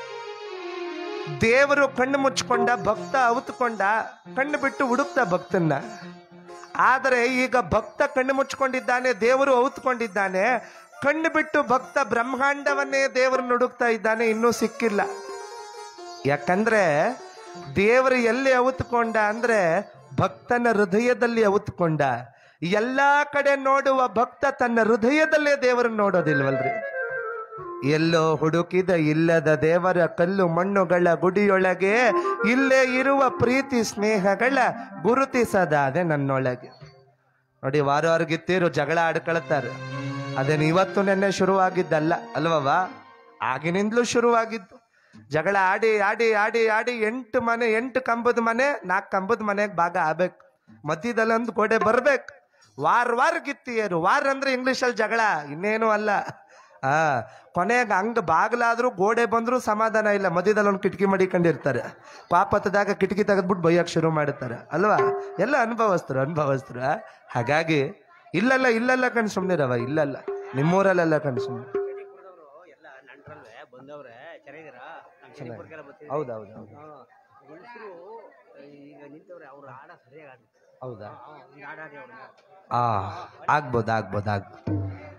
ದೇವರು ಕಣ್ಣು ಮುಚ್ಕೊಂಡ, ಭಕ್ತ ಅವತ್ಕೊಂಡ, ಕಣ್ಣು ಬಿಟ್ಟು ಹುಡುಕ್ತ ಭಕ್ತನ್ನ. ಆದರೆ ಈಗ ಭಕ್ತ ಕಣ್ಣು ಮುಚ್ಕೊಂಡಿದ್ದಾನೆ, ದೇವರು ಅವತ್ಕೊಂಡಿದ್ದಾನೆ. ಕಣ್ಣು ಬಿಟ್ಟು ಭಕ್ತ ಬ್ರಹ್ಮಾಂಡವನ್ನೇ ದೇವರನ್ನು ಹುಡುಕ್ತಾ ಇದ್ದಾನೆ, ಇನ್ನೂ ಸಿಕ್ಕಿಲ್ಲ. ಯಾಕಂದ್ರೆ ದೇವರು ಎಲ್ಲಿ ಅವತ್ಕೊಂಡ ಅಂದ್ರೆ ಭಕ್ತನ ಹೃದಯದಲ್ಲಿ ಅವತ್ಕೊಂಡ. ಎಲ್ಲಾ ಕಡೆ ನೋಡುವ ಭಕ್ತ ತನ್ನ ಹೃದಯದಲ್ಲೇ ದೇವರನ್ನು ನೋಡೋದಿಲ್ವಲ್ರಿ. ಎಲ್ಲೋ ಹುಡುಕಿದ ಇಲ್ಲದ ದೇವರ ಕಲ್ಲು ಮಣ್ಣುಗಳ ಗುಡಿಯೊಳಗೆ ಇಲ್ಲೇ ಇರುವ ಪ್ರೀತಿ ಸ್ನೇಹಗಳ ಗುರುತಿಸದಾದೆ ನನ್ನೊಳಗೆ. ನೋಡಿ, ವಾರವಾರಗಿತ್ತೀರು ಜಗಳ ಆಡ್ಕೊಳ್ತಾರೆ. ಅದೇನು ಇವತ್ತು ನೆನ್ನೆ ಶುರುವಾಗಿದ್ದಲ್ಲ ಅಲ್ವವ, ಆಗಿನಿಂದಲೂ ಶುರುವಾಗಿದ್ದು. ಜಗಳ ಆಡಿ ಆಡಿ ಆಡಿ ಆಡಿ ಎಂಟು ಮನೆ, ಎಂಟು ಕಂಬದ ಮನೆ, ನಾಲ್ಕು ಕಂಬದ ಮನೆಗೆ ಭಾಗ ಆಗ್ಬೇಕು. ಮಧ್ಯದಲ್ಲೊಂದು ಗೋಡೆ ಬರ್ಬೇಕು. ವಾರ ವಾರ ಗಿತ್ತಿಯರು, ವಾರ ಅಂದ್ರೆ ಇಂಗ್ಲಿಷಲ್ಲಿ ಜಗಳ, ಇನ್ನೇನು ಅಲ್ಲ. ಆ ಕೊನೆಗೆ ಹಂಗ ಬಾಗ್ಲಾದ್ರೂ ಗೋಡೆ ಬಂದ್ರು ಸಮಾಧಾನ ಇಲ್ಲ, ಮಧ್ಯದಲ್ಲಿ ಒಂದು ಕಿಟಕಿ ಮಡಿಕೊಂಡಿರ್ತಾರೆ. ಪಾಪತ್ತದಾಗ ಕಿಟಕಿ ತೆಗೆದ್ಬಿಟ್ಟು ಬೈಯಕ್ಕೆ ಶುರು ಮಾಡುತ್ತಾರೆ ಅಲ್ವಾ. ಎಲ್ಲ ಅನುಭವಸ್ತರು ಅನುಭವಸ್ತರು ಹಾಗಾಗಿ ಇಲ್ಲಲ್ಲ ಇಲ್ಲಲ್ಲ ಕಣ್ ಸುಮ್ನಿರವ, ಇಲ್ಲಲ್ಲ ನಿಮ್ಮೂರಲ್ಲೆಲ್ಲ ಕಣ್ ಸುಮ್ಮನೆ. ಹೌದೌದು ಹೌದಾ, ಆ ಆಗ್ಬೋದು ಆಗ್ಬೋದು ಆಗ್ಬೋದು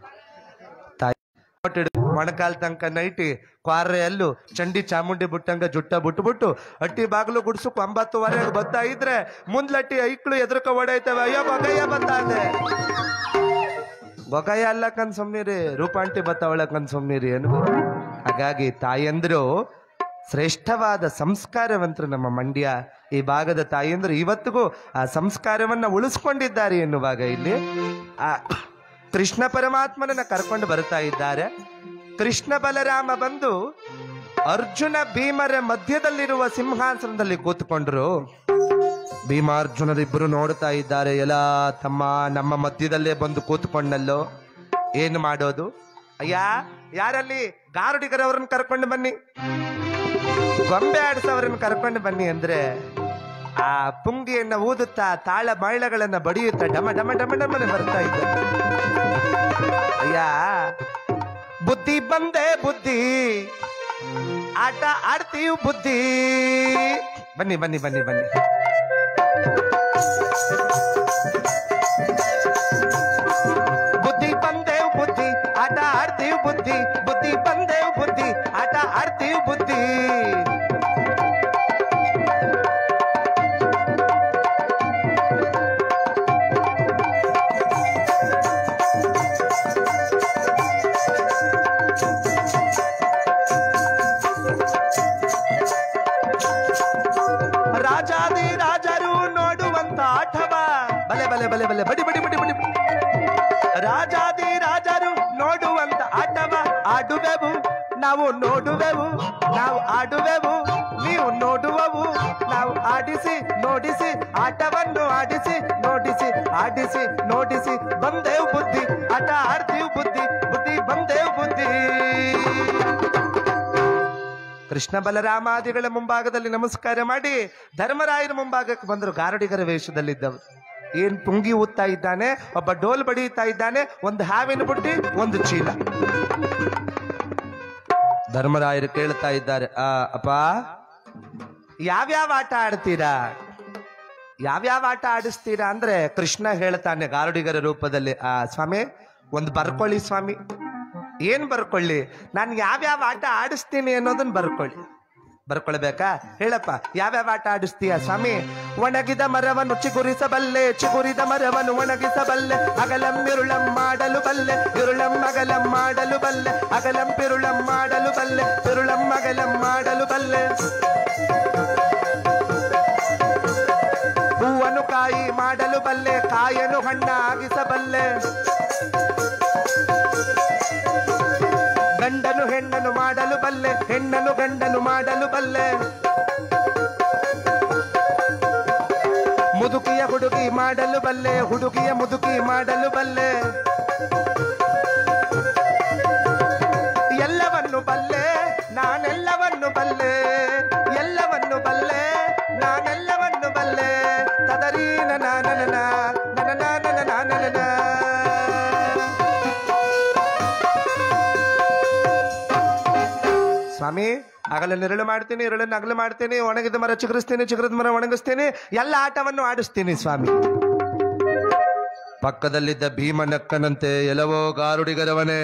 ಮೊಣಕಾಲ್ ತನಕ ನೈಟಿ ಕ್ವಾರೆಯಲ್ಲೂ ಚಂಡಿ ಚಾಮುಂಡಿ ಬಿಟ್ಟಂಗ ಜುಟ್ಟ ಬಿಟ್ಬಿಟ್ಟು ಅಟ್ಟಿ ಬಾಗಿಲು ಗುಡ್ಸು ಒಂಬತ್ತುವರೆಗೆ ಬರ್ತಾ ಇದ್ರೆ ಮುಂದ್ಲಟ್ಟಿ ಐಕ್ಳು ಎದುರ್ಕ ಓಡಾಯ್ತವೆ. ಅಯ್ಯೋ ಬೊಗಯ್ಯ ಬತ್ತಾದೆ, ಬೊಗಯ್ಯ ಅಲ್ಲ ಕಣ್ ಸುಮ್ನಿರಿ, ರೂಪಾಂಟಿ ಬತ್ತಾವಳ ಕಣ್ ಸುಮ್ನಿರಿ ಅನ್ಬೋ. ಹಾಗಾಗಿ ತಾಯಂದ್ರು ಶ್ರೇಷ್ಠವಾದ ಸಂಸ್ಕಾರವಂತರು ನಮ್ಮ ಮಂಡ್ಯ ಈ ಭಾಗದ ತಾಯಂದ್ರು ಇವತ್ತಿಗೂ ಆ ಸಂಸ್ಕಾರವನ್ನ ಉಳಿಸ್ಕೊಂಡಿದ್ದಾರೆ ಎನ್ನುವಾಗ ಇಲ್ಲಿ ಆ ಕೃಷ್ಣ ಪರಮಾತ್ಮನನ್ನ ಕರ್ಕೊಂಡು ಬರ್ತಾ ಇದ್ದಾರೆ. ಕೃಷ್ಣ ಬಲರಾಮ ಬಂದು ಅರ್ಜುನ ಭೀಮರ ಮಧ್ಯದಲ್ಲಿರುವ ಸಿಂಹಾಸನದಲ್ಲಿ ಕೂತ್ಕೊಂಡ್ರು. ಭೀಮಾರ್ಜುನರಿಬ್ಬರು ನೋಡ್ತಾ ಇದ್ದಾರೆ. ಎಲ್ಲ ತಮ್ಮ ನಮ್ಮ ಮಧ್ಯದಲ್ಲೇ ಬಂದು ಕೂತ್ಕೊಂಡಲ್ಲೋ, ಏನು ಮಾಡೋದು? ಅಯ್ಯ, ಯಾರಲ್ಲಿ ಗಾರುಡಿಗರವ್ರನ್ನ ಕರ್ಕೊಂಡು ಬನ್ನಿ, ಗೊಂಬೆ ಆಡಿಸೋರನ್ನ ಕರ್ಕೊಂಡು ಬನ್ನಿ ಅಂದ್ರೆ ಆ ಪುಂಗಿಯನ್ನ ಊದುತ್ತಾ ತಾಳ ಮೈಳಗಳನ್ನ ಬಡಿಯುತ್ತಾ ಡಮ ಡಮ ಡಮ ಡಮನೆ ಬರ್ತಾ ಇದ್ದ. ಅಯ್ಯ, ಬುದ್ಧಿ ಬಂದೆ ಬುದ್ಧಿ, ಆಟ ಆಡ್ತೀವಿ ಬುದ್ಧಿ, ಬನ್ನಿ ಬನ್ನಿ ಬನ್ನಿ ಬನ್ನಿ. ಬುದ್ಧಿ ಬಂದೇವ್ ಬುದ್ಧಿ, ಆಟ ಆಡ್ತೀವಿ ಬುದ್ಧಿ, ಬುದ್ಧಿ ಬಂದೇವ್ ಬುದ್ಧಿ, ಆಟ ಆಡ್ತೀವಿ ಬುದ್ಧಿ. ರಾಜಾದಿ ರಾಜರು ನೋಡುವಂತ ಆಟವ, ಬಲೆ ಬಲೆ ಬಲೆ ಬಲೆ ಬಡಿ ಬಡಿ ಬಡಿ ಬಡಿ. ರಾಜಾದಿ ರಾಜರು ನೋಡುವಂತ ಆಟವ ಆಡುವೆವು ನಾವು, ನೋಡುವೆವು ನಾವು ಆಡುವೆವು, ನೀವು ನೋಡುವವು ನಾವು. ಆಡಿಸಿ ನೋಡಿಸಿ ಆಟವನ್ನು ಆಡಿಸಿ ನೋಡಿಸಿ ಆಡಿಸಿ ನೋಡಿಸಿ ಬಂದೇವ್ ಬುದ್ಧಿ, ಆಟ ಆಡ್ತೀವಿ ಬುದ್ಧಿ, ಬುದ್ಧಿ ಬಂದೇವ್ ಬುದ್ಧಿ. ಕೃಷ್ಣ ಬಲರಾಮಾದಿಗಳ ಮುಂಭಾಗದಲ್ಲಿ ನಮಸ್ಕಾರ ಮಾಡಿ ಧರ್ಮರಾಯನ ಮುಂಭಾಗಕ್ಕೆ ಬಂದರು. ಗಾರುಡಿಗರ ವೇಷದಲ್ಲಿದ್ದವರು. ಏನ್ ಪುಂಗಿ ಊದ್ತಾ ಇದ್ದಾನೆ, ಒಬ್ಬ ಡೋಲ್ ಬಡಿಯುತ್ತಾ ಇದ್ದಾನೆ, ಒಂದು ಹಾವಿನ ಬುಟ್ಟಿ, ಒಂದು ಚೀಲ. ಧರ್ಮರಾಯರು ಕೇಳ್ತಾ ಇದ್ದಾರೆ, ಆ ಅಪ್ಪ ಯಾವ್ಯಾವ ಆಟ ಆಡ್ತೀರಾ, ಯಾವ್ಯಾವ ಆಟ ಆಡಿಸ್ತೀರಾ ಅಂದ್ರೆ ಕೃಷ್ಣ ಹೇಳ್ತಾನೆ ಗಾರುಡಿಗರ ರೂಪದಲ್ಲಿ, ಆ ಸ್ವಾಮಿ ಒಂದು ಬರ್ಕೊಳ್ಳಿ ಸ್ವಾಮಿ, ಏನ್ ಬರ್ಕೊಳ್ಳಿ? ನಾನು ಯಾವ್ಯಾವ ಆಟ ಆಡಿಸ್ತೀನಿ ಅನ್ನೋದನ್ನ ಬರ್ಕೊಳ್ಳಿ. ಬರ್ಕೊಳ್ಬೇಕಾ? ಹೇಳಪ್ಪ, ಯಾವ್ಯಾವ ಆಟ ಆಡಿಸ್ತೀಯ ಸ್ವಾಮಿ? ಒಣಗಿದ ಮರವನ್ನು ಚಿಗುರಿಸಬಲ್ಲೆ, ಚಿಗುರಿದ ಮರವನ್ನು ಒಣಗಿಸಬಲ್ಲೆ, ಅಗಲಂ ಇರುಳಂ ಮಾಡಲು ಬಲ್ಲೆ, ಇರುಳಂ ಅಗಲಂ ಮಾಡಲು ಬಲ್ಲೆ, ಅಗಲಂ ಪಿರುಳಂ ಮಾಡಲು ಬಲ್ಲೆ, ಪಿರುಳಂ ಅಗಲಂ ಮಾಡಲು ಬಲ್ಲೆ. ಹೂವನ್ನು ಕಾಯಿ ಮಾಡಲು ಬಲ್ಲೆ, ಕಾಯನ್ನು ಹಣ್ಣಾಗಿಸಬಲ್ಲೆ. ಗಂಡನು ಹೆಣ್ಣನು ಮಾಡಲು ಬಲ್ಲೆ, ಹೆಣ್ಣನು ಗಂಡನು ಮಾಡಲು ಬಲ್ಲೆ. ಮುದುಕಿಯ ಹುಡುಗಿ ಮಾಡಲು ಬಲ್ಲೆ, ಹುಡುಗಿಯ ಮುದುಕಿ ಮಾಡಲು ಬಲ್ಲೆ. ಎಲ್ಲವನ್ನು ಬಲ್ಲೆ, ನಾನೆಲ್ಲವನ್ನು ಬಲ್ಲೆ, ಎಲ್ಲವನ್ನು ಬಲ್ಲೆ, ನಾನೆಲ್ಲವನ್ನು ಬಲ್ಲೆ. ತದರೀನ ನಾನನ ನನ ನನ ನಾನನ. ಸ್ವಾಮಿ, ಅಗಲ ನೆರಳು ಮಾಡ್ತೀನಿ, ಎರಳನ್ನು ಅಗಲು ಮಾಡ್ತೀನಿ, ಒಣಗಿದ ಮರ ಚಿಗುರಿಸ್ತೀನಿ, ಚಿಗುರಿದ ಮರ ಒಣಗಿಸ್ತೀನಿ, ಎಲ್ಲ ಆಟವನ್ನು ಆಡಿಸ್ತೀನಿ ಸ್ವಾಮಿ. ಪಕ್ಕದಲ್ಲಿದ್ದ ಭೀಮನಕ್ಕನಂತೆ, ಎಲವೋ ಗಾರುಡಿಗರವನೇ,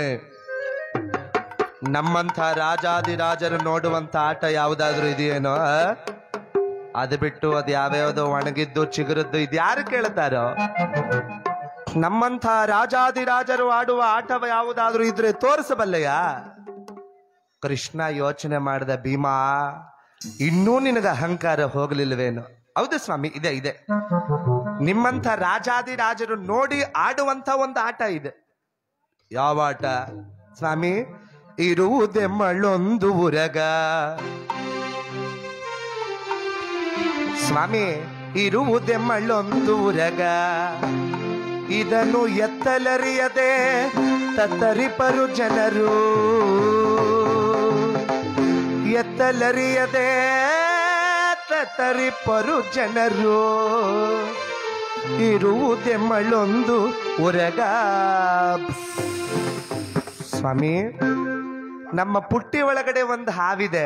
ನಮ್ಮಂಥ ರಾಜಾದಿರಾಜರು ನೋಡುವಂತ ಆಟ ಯಾವುದಾದ್ರೂ ಇದೆಯೇನೋ? ಅದು ಬಿಟ್ಟು ಅದು ಯಾವ್ಯಾವುದೋ ಒಣಗಿದ್ದು ಚಿಗುರದ್ದು ಇದ್ಯಾರು ಕೇಳ್ತಾರೋ? ನಮ್ಮಂಥ ರಾಜಾದಿರಾಜರು ಆಡುವ ಆಟ ಯಾವುದಾದ್ರೂ ಇದ್ರೆ ತೋರಿಸಬಲ್ಲೆಯ? ಕೃಷ್ಣ ಯೋಚನೆ ಮಾಡಿದ, ಭೀಮಾ, ಇನ್ನೂ ನಿನಗ ಅಹಂಕಾರ ಹೋಗಲಿಲ್ವೇನು? ಹೌದು ಸ್ವಾಮಿ, ಇದೆ ಇದೆ. ನಿಮ್ಮಂಥ ರಾಜಾದಿರಾಜರು ನೋಡಿ ಆಡುವಂತ ಒಂದು ಆಟ ಇದೆ. ಯಾವ ಆಟ ಸ್ವಾಮಿ? ಇರುವುದೆಮ್ಮಳೊಂದು ಉರಗ. ಸ್ವಾಮಿ, ಇರುವುದೆಮ್ಮಳೊಂದು ಉರಗ, ಇದನ್ನು ಎತ್ತಲರಿಯದೆ ತತ್ತರಿಪರು ಜನರು, ಎತ್ತಲರಿಯದೆ ತತ್ತರಿಪರು ಜನರು. ಇರುವುದೆಮ್ಮಳೊಂದು ಉರಗ. ಸ್ವಾಮಿ, ನಮ್ಮ ಪುಟ್ಟಿ ಒಳಗಡೆ ಒಂದು ಹಾವಿದೆ.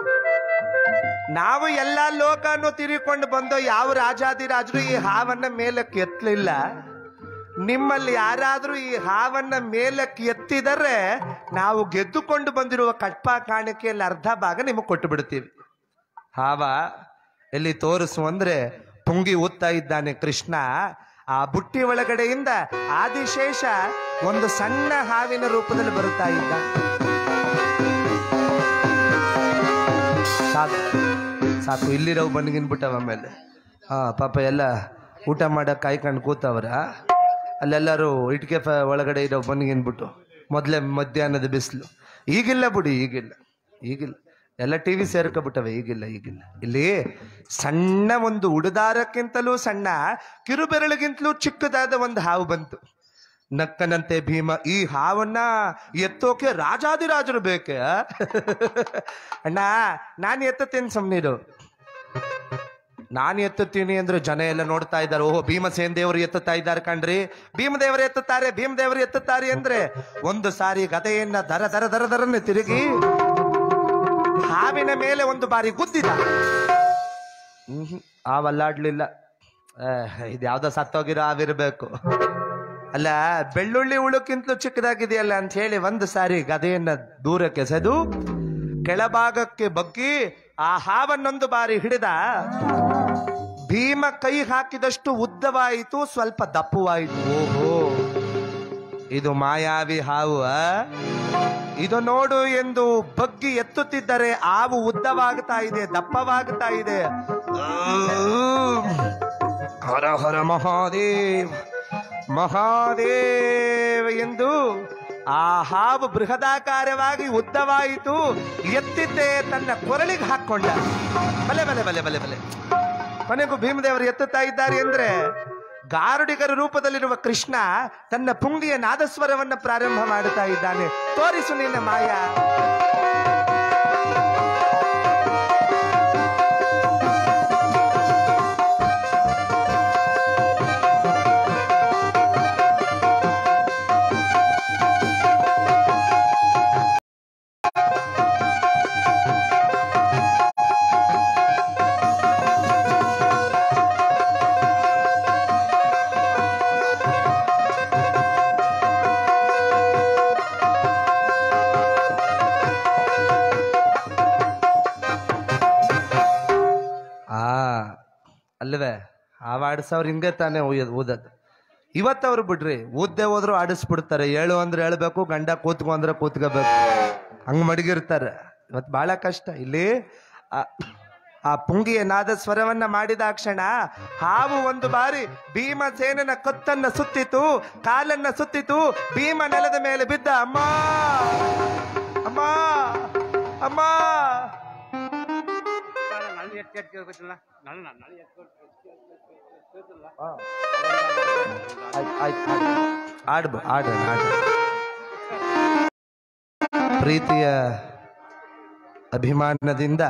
ನಾವು ಎಲ್ಲಾ ಲೋಕನು ತಿರುಗಿಕೊಂಡು ಬಂದು ಯಾವ ರಾಜಾದಿರಾಜರು ಈ ಹಾವನ್ನ ಮೇಲಕ್ಕೆ ಎತ್ತಲಿಲ್ಲ. ನಿಮ್ಮಲ್ಲಿ ಯಾರಾದ್ರೂ ಈ ಹಾವನ್ನ ಮೇಲಕ್ಕೆ ಎತ್ತಿದರೆ ನಾವು ಗೆದ್ದುಕೊಂಡು ಬಂದಿರುವ ಕಟ್ಪ ಕಾಣಿಕೆಯಲ್ಲಿ ಅರ್ಧ ಭಾಗ ನಿಮಗೆ ಕೊಟ್ಟು ಬಿಡ್ತೀವಿ. ಹಾವ ಎಲ್ಲಿ ತೋರಿಸು ಅಂದ್ರೆ ಪುಂಗಿ ಊದ್ತಾ ಇದ್ದಾನೆ ಕೃಷ್ಣ. ಆ ಬುಟ್ಟಿ ಒಳಗಡೆಯಿಂದ ಆದಿಶೇಷ ಒಂದು ಸಣ್ಣ ಹಾವಿನ ರೂಪದಲ್ಲಿ ಬರುತ್ತಾ ಇದ್ದ. ಸಾಕು ಸಾಕು, ಇಲ್ಲಿರೋ ಬಂದ್ಗಿನ್ಬಿಟ್ಟವ ಆಮೇಲೆ. ಹಾ, ಪಾಪ ಎಲ್ಲ ಊಟ ಮಾಡಕ್ ಕಾಯ್ಕೊಂಡು ಕೂತವ್ರ. ಅಲ್ಲೆಲ್ಲರೂ ಇಟ್ಕೆ ಒಳಗಡೆ ಇರೋ ಬನ್ಗಿನ್ಬಿಟ್ಟು ಮೊದಲೇ ಮಧ್ಯಾಹ್ನದ ಬಿಸಿಲು. ಈಗಿಲ್ಲ ಬಿಡಿ, ಈಗಿಲ್ಲ ಈಗಿಲ್ಲ ಎಲ್ಲ ಟಿ ವಿ ಸೇರ್ಕೊಬಿಟ್ಟವೆ. ಈಗಿಲ್ಲ ಈಗಿಲ್ಲ ಇಲ್ಲಿ ಸಣ್ಣ ಒಂದು ಉಡುದಾರಕ್ಕಿಂತಲೂ ಸಣ್ಣ, ಕಿರುಬೆರಳಿಗಿಂತಲೂ ಚಿಕ್ಕದಾದ ಒಂದು ಹಾವು ಬಂತು. ನಕ್ಕನಂತೆ ಭೀಮ, ಈ ಹಾವನ್ನ ಎತ್ತೋಕೆ ರಾಜಾದಿರಾಜರು ಬೇಕೆ? ಅಣ್ಣ, ನಾನು ಎತ್ತುತ್ತೇನೆ, ಸುಮ್ಮನಿರು. ನಾನು ಎತ್ತುತ್ತೀನಿ ಅಂದ್ರೆ ಜನ ಎಲ್ಲ ನೋಡ್ತಾ ಇದ್ದಾರೆ. ಓಹೋ, ಭೀಮಸೇನ್ ದೇವರು ಎತ್ತುತ್ತಾ ಇದ್ದಾರೆ ಕಣ್ರಿ, ಭೀಮದೇವರು ಎತ್ತುತ್ತಾರೆ, ಭೀಮದೇವರು ಎತ್ತುತ್ತಾರೆ ಅಂದ್ರೆ ಒಂದು ಸಾರಿ ಗದೆಯನ್ನ ದರ ದರ ದರ ದರನ್ನ ತಿರುಗಿ ಹಾವಿನ ಮೇಲೆ ಒಂದು ಬಾರಿ ಗುದ್ದಿದ. ಹ್ಮ್ ಹಾವಲ್ಲಾಡ್ಲಿಲ್ಲ. ಇದು ಯಾವ್ದೋ ಸತ್ತೋಗಿರೋ ಹಾವಿರ್ಬೇಕು. ಅಲ್ಲ, ಬೆಳ್ಳುಳ್ಳಿ ಉಳುಕ್ಕಿಂತಲೂ ಚಿಕ್ಕದಾಗಿದೆಯಲ್ಲ ಅಂತ ಹೇಳಿ ಒಂದು ಸಾರಿ ಗದೆಯನ್ನ ದೂರಕ್ಕೆ ಸೆದು ಕೆಳಭಾಗಕ್ಕೆ ಬಗ್ಗಿ ಆ ಹಾವನ್ನೊಂದು ಬಾರಿ ಹಿಡಿದ. ಭೀಮ ಕೈ ಹಾಕಿದಷ್ಟು ಉದ್ದವಾಯಿತು, ಸ್ವಲ್ಪ ದಪ್ಪವಾಯಿತು. ಓಹೋ, ಇದು ಮಾಯಾವಿ ಹಾವು. ಇದು ನೋಡು ಎಂದು ಬಗ್ಗಿ ಎತ್ತುತ್ತಿದ್ದರೆ ಹಾವು ಉದ್ದವಾಗ್ತಾ ಇದೆ, ದಪ್ಪವಾಗ್ತಾ ಇದೆ. ಹರ ಹರ ಮಹಾದೇವ್ ಮಹಾದೇವ್ ಎಂದು ಆ ಹಾವು ಬೃಹದಾಕಾರವಾಗಿ ಉದ್ದವಾಯಿತು. ಎತ್ತಿದ್ದೆ ತನ್ನ ಕೊರಳಿಗೆ ಹಾಕೊಂಡ. ಬಲೆ ಬಲೆ ಬಲೆ ಬಲೆ ಬಲೆ ಕೊನೆಗೂ ಭೀಮದೇವರು ಎತ್ತುತ್ತಾ ಇದ್ದಾರೆ ಅಂದ್ರೆ ಗಾರುಡಿಗರ ರೂಪದಲ್ಲಿರುವ ಕೃಷ್ಣ ತನ್ನ ಪುಂಗಿಯ ನಾದಸ್ವರವನ್ನು ಪ್ರಾರಂಭ ಮಾಡುತ್ತಾ ಇದ್ದಾನೆ. ತೋರಿಸು ನಿನ್ನ ಮಾಯಾ. ಅಲ್ವೇ ಆವ ಆಡಿಸೋರು ಹಿಂಗೆ ತಾನೇ ಊಯೋದು ಊದದ್. ಇವತ್ತವ್ರು ಬಿಡ್ರಿ ಊದ್ದೇ ಹೋದ್ರು ಆಡಿಸ್ಬಿಡ್ತಾರೆ. ಹೇಳು ಅಂದ್ರೆ ಹೇಳ್ಬೇಕು, ಗಂಡ ಕೂತ್ಕೊ ಅಂದ್ರೆ ಕೂತ್ಕೋಬೇಕು, ಹಂಗ್ ಮಡಗಿರ್ತಾರೆ. ಇವತ್ತು ಬಹಳ ಕಷ್ಟ. ಇಲ್ಲಿ ಆ ಪುಂಗಿಯ ನಾದ ಸ್ವರವನ್ನ ಮಾಡಿದ ಕ್ಷಣ ಹಾವು ಒಂದು ಬಾರಿ ಭೀಮಸೇನನ ಕತ್ತನ್ನ ಸುತ್ತಿತು, ಕಾಲನ್ನ ಸುತ್ತಿತು. ಭೀಮ ನೆಲದ ಮೇಲೆ ಬಿದ್ದ. ಅಮ್ಮ ಅಮ್ಮ ಅಮ್ಮ ಆಡ್ಬ ಆಡ ಆಡ ಪ್ರೀತಿಯ ಅಭಿಮಾನದಿಂದ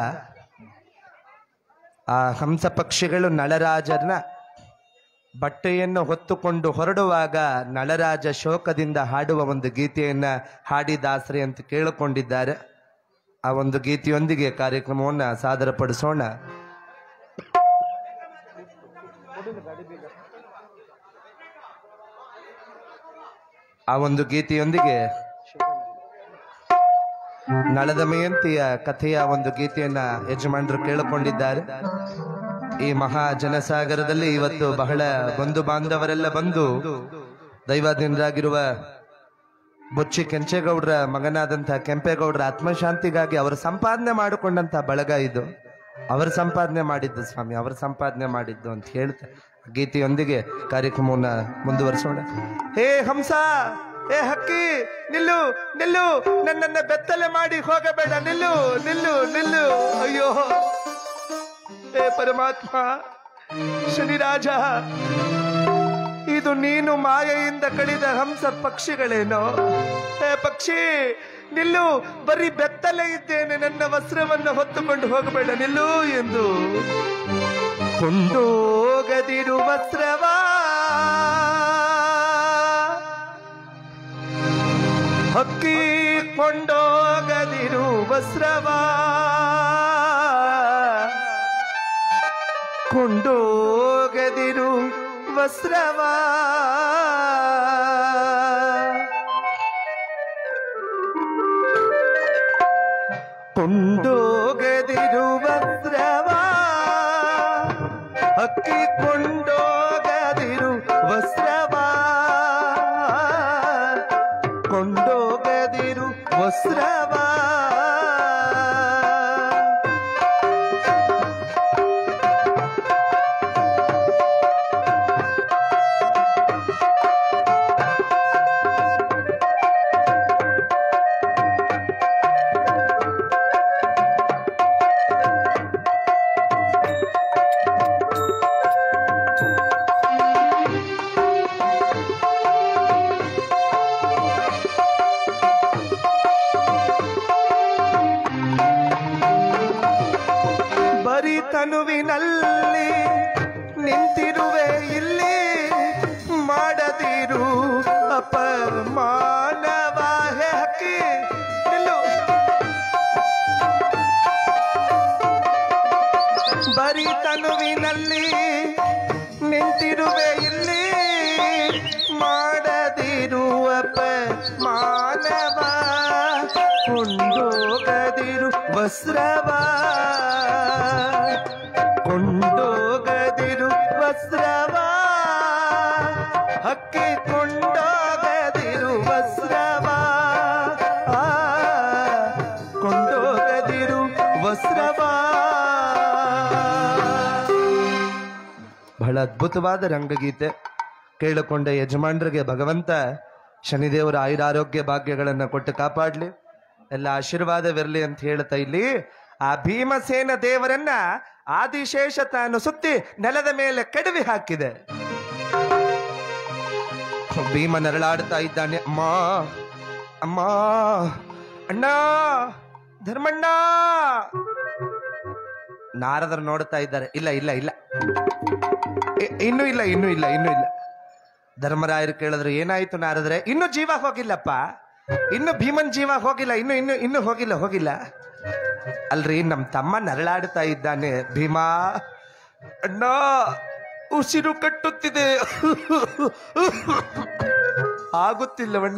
ಆ ಹಂಸ ಪಕ್ಷಿಗಳು ನಳರಾಜನ ಬಟ್ಟೆಯನ್ನು ಹೊತ್ತುಕೊಂಡು ಹೊರಡುವಾಗ ನಳರಾಜ ಶೋಕದಿಂದ ಹಾಡುವ ಒಂದು ಗೀತೆಯನ್ನ ಹಾಡಿ ದಾಸರಿ ಅಂತ ಕೇಳಿಕೊಂಡಿದ್ದಾರೆ. ಆ ಒಂದು ಗೀತೆಯೊಂದಿಗೆ ಕಾರ್ಯಕ್ರಮವನ್ನು ಸಾದರಪಡಿಸೋಣ. ಆ ಒಂದು ಗೀತೆಯೊಂದಿಗೆ ನಳದಮಯಂತಿಯ ಕಥೆಯ ಒಂದು ಗೀತೆಯನ್ನ ಯಜಮಾನರು ಕೇಳಿಕೊಂಡಿದ್ದಾರೆ. ಈ ಮಹಾ ಜನಸಾಗರದಲ್ಲಿ ಇವತ್ತು ಬಹಳ ಬಂಧು ಬಾಂಧವರೆಲ್ಲ ಬಂದು ದೈವಾಧೀನರಾಗಿರುವ ಬೊಚ್ಚಿ ಕೆಂಚೇಗೌಡರ ಮಗನಾದಂತಹ ಕೆಂಪೇಗೌಡರ ಆತ್ಮಶಾಂತಿಗಾಗಿ ಅವರು ಸಂಪಾದನೆ ಮಾಡಿಕೊಂಡಂತಹ ಬಳಗ ಇದು. ಅವರು ಸಂಪಾದನೆ ಮಾಡಿದ್ದು ಸ್ವಾಮಿ, ಅವರು ಸಂಪಾದನೆ ಮಾಡಿದ್ದು ಅಂತ ಹೇಳ್ತಾ ಗೀತೆಯೊಂದಿಗೆ ಕಾರ್ಯಕ್ರಮವನ್ನ ಮುಂದುವರಿಸೋಣ. ಹೇ ಹಂಸ, ಹೇ ಹಕ್ಕಿ, ನಿಲ್ಲು ನಿಲ್ಲು, ನನ್ನನ್ನ ಬೆತ್ತಲೆ ಮಾಡಿ ಹೋಗಬೇಡ, ನಿಲ್ಲು ನಿಲ್ಲು ನಿಲ್ಲು. ಅಯ್ಯೋ ಹೇ ಪರಮಾತ್ಮ, ಶನಿರಾಜ, ಇದು ನೀನು ಮಾಯೆಯಿಂದ ಕಳಿದ ಹಂಸ ಪಕ್ಷಿಗಳೇನೋ? ಹೇ ಪಕ್ಷಿ ನಿಲ್ಲು, ಬರೀ ಬೆತ್ತಲೆ ಇದ್ದೇನೆ, ನನ್ನ ವಸ್ತ್ರವನ್ನು ಹೊತ್ತುಕೊಂಡು ಹೋಗಬೇಡ, ನಿಲ್ಲು ಎಂದು. ಕೊಂಡೋಗದಿರು ವಸ್ತ್ರವಾ, ಹಕ್ಕಿ ಕೊಂಡೋಗದಿರು ವಸ್ತ್ರವಾ, ಕೊಂಡೋಗದಿರು ವಸ್ತ್ರವಾ, ಕೊಂಡೋಗದಿರು ವಸ್ತ್ರವಾ, ಹಕ್ಕಿ ಕೊಂಡೋಗದಿರು ವಸ್ತ್ರವಾ, ಕೊಂಡೋಗದಿರು ವಸ್ತ್ರವಾ. ತನುವಿನಲ್ಲಿ ನಿಂತಿರುವೆ ಇಲ್ಲಿ, ಮಾಡದಿರು ಅಪಮಾನವ. ಹೇ ಹಕ್ಕಿ ನಿಲ್ಲು, ಬರೀ ತನುವಿನಲ್ಲಿ ನಿಂತಿರುವೆ ಇಲ್ಲಿ, ಮಾಡದಿರು ಅಪಮಾನವ, ಕೊಂಡೋಗದಿರು ವಸ್ತ್ರವ, ಕೊಂಡೋಗದಿರು ವಸ್ತ್ರವ, ಹಕ್ಕಿ ಕೊಂಡೋಗದಿರು ವಸ್ತ್ರವ, ಕೊಂಡೋಗದಿರು ವಸ್ತ್ರವ. ಬಹಳ ಅದ್ಭುತವಾದ ರಂಗಗೀತೆ ಕೇಳಿಕೊಂಡ ಯಜಮಾನರಿಗೆ ಭಗವಂತ ಶನಿದೇವರ ಆಯುರಾರೋಗ್ಯ ಭಾಗ್ಯಗಳನ್ನು ಕೊಟ್ಟು ಕಾಪಾಡ್ಲಿ, ಎಲ್ಲ ಆಶೀರ್ವಾದವಿರಲಿ ಅಂತ ಹೇಳ್ತಾ ಇಲ್ಲಿ ಆ ಭೀಮಸೇನ ದೇವರನ್ನ ಆದಿಶೇಷ ತಾನು ಸುತ್ತಿ ನೆಲದ ಮೇಲೆ ಕಡವಿ ಹಾಕಿದೆ. ಭೀಮ ನರಳಾಡ್ತಾ ಇದ್ದಾನೆ. ಅಮ್ಮ ಅಮ್ಮ, ಅಣ್ಣ, ಧರ್ಮಣ್ಣ. ನಾರದರು ನೋಡ್ತಾ ಇದ್ದಾರೆ. ಇಲ್ಲ ಇಲ್ಲ ಇಲ್ಲ ಇನ್ನೂ ಇಲ್ಲ ಇನ್ನೂ ಇಲ್ಲ ಇನ್ನೂ ಇಲ್ಲ. ಧರ್ಮರಾಯರು ಕೇಳಿದ್ರು, ಏನಾಯ್ತು ನಾರದ್ರೆ? ಇನ್ನು ಜೀವ ಹೋಗಿಲ್ಲಪ್ಪ, ಇನ್ನು ಭೀಮನ್ ಜೀವ ಹೋಗಿಲ್ಲ, ಇನ್ನು ಇನ್ನು ಇನ್ನು ಹೋಗಿಲ್ಲ ಹೋಗಿಲ್ಲ ಅಲ್ರಿ, ನಮ್ ತಮ್ಮ ನರಳಾಡ್ತಾ ಇದ್ದಾನೆ. ಭೀಮಾ ಅಣ್ಣ, ಉಸಿರು ಕಟ್ಟುತ್ತಿದೆ, ಆಗುತ್ತಿಲ್ಲವಣ್ಣ,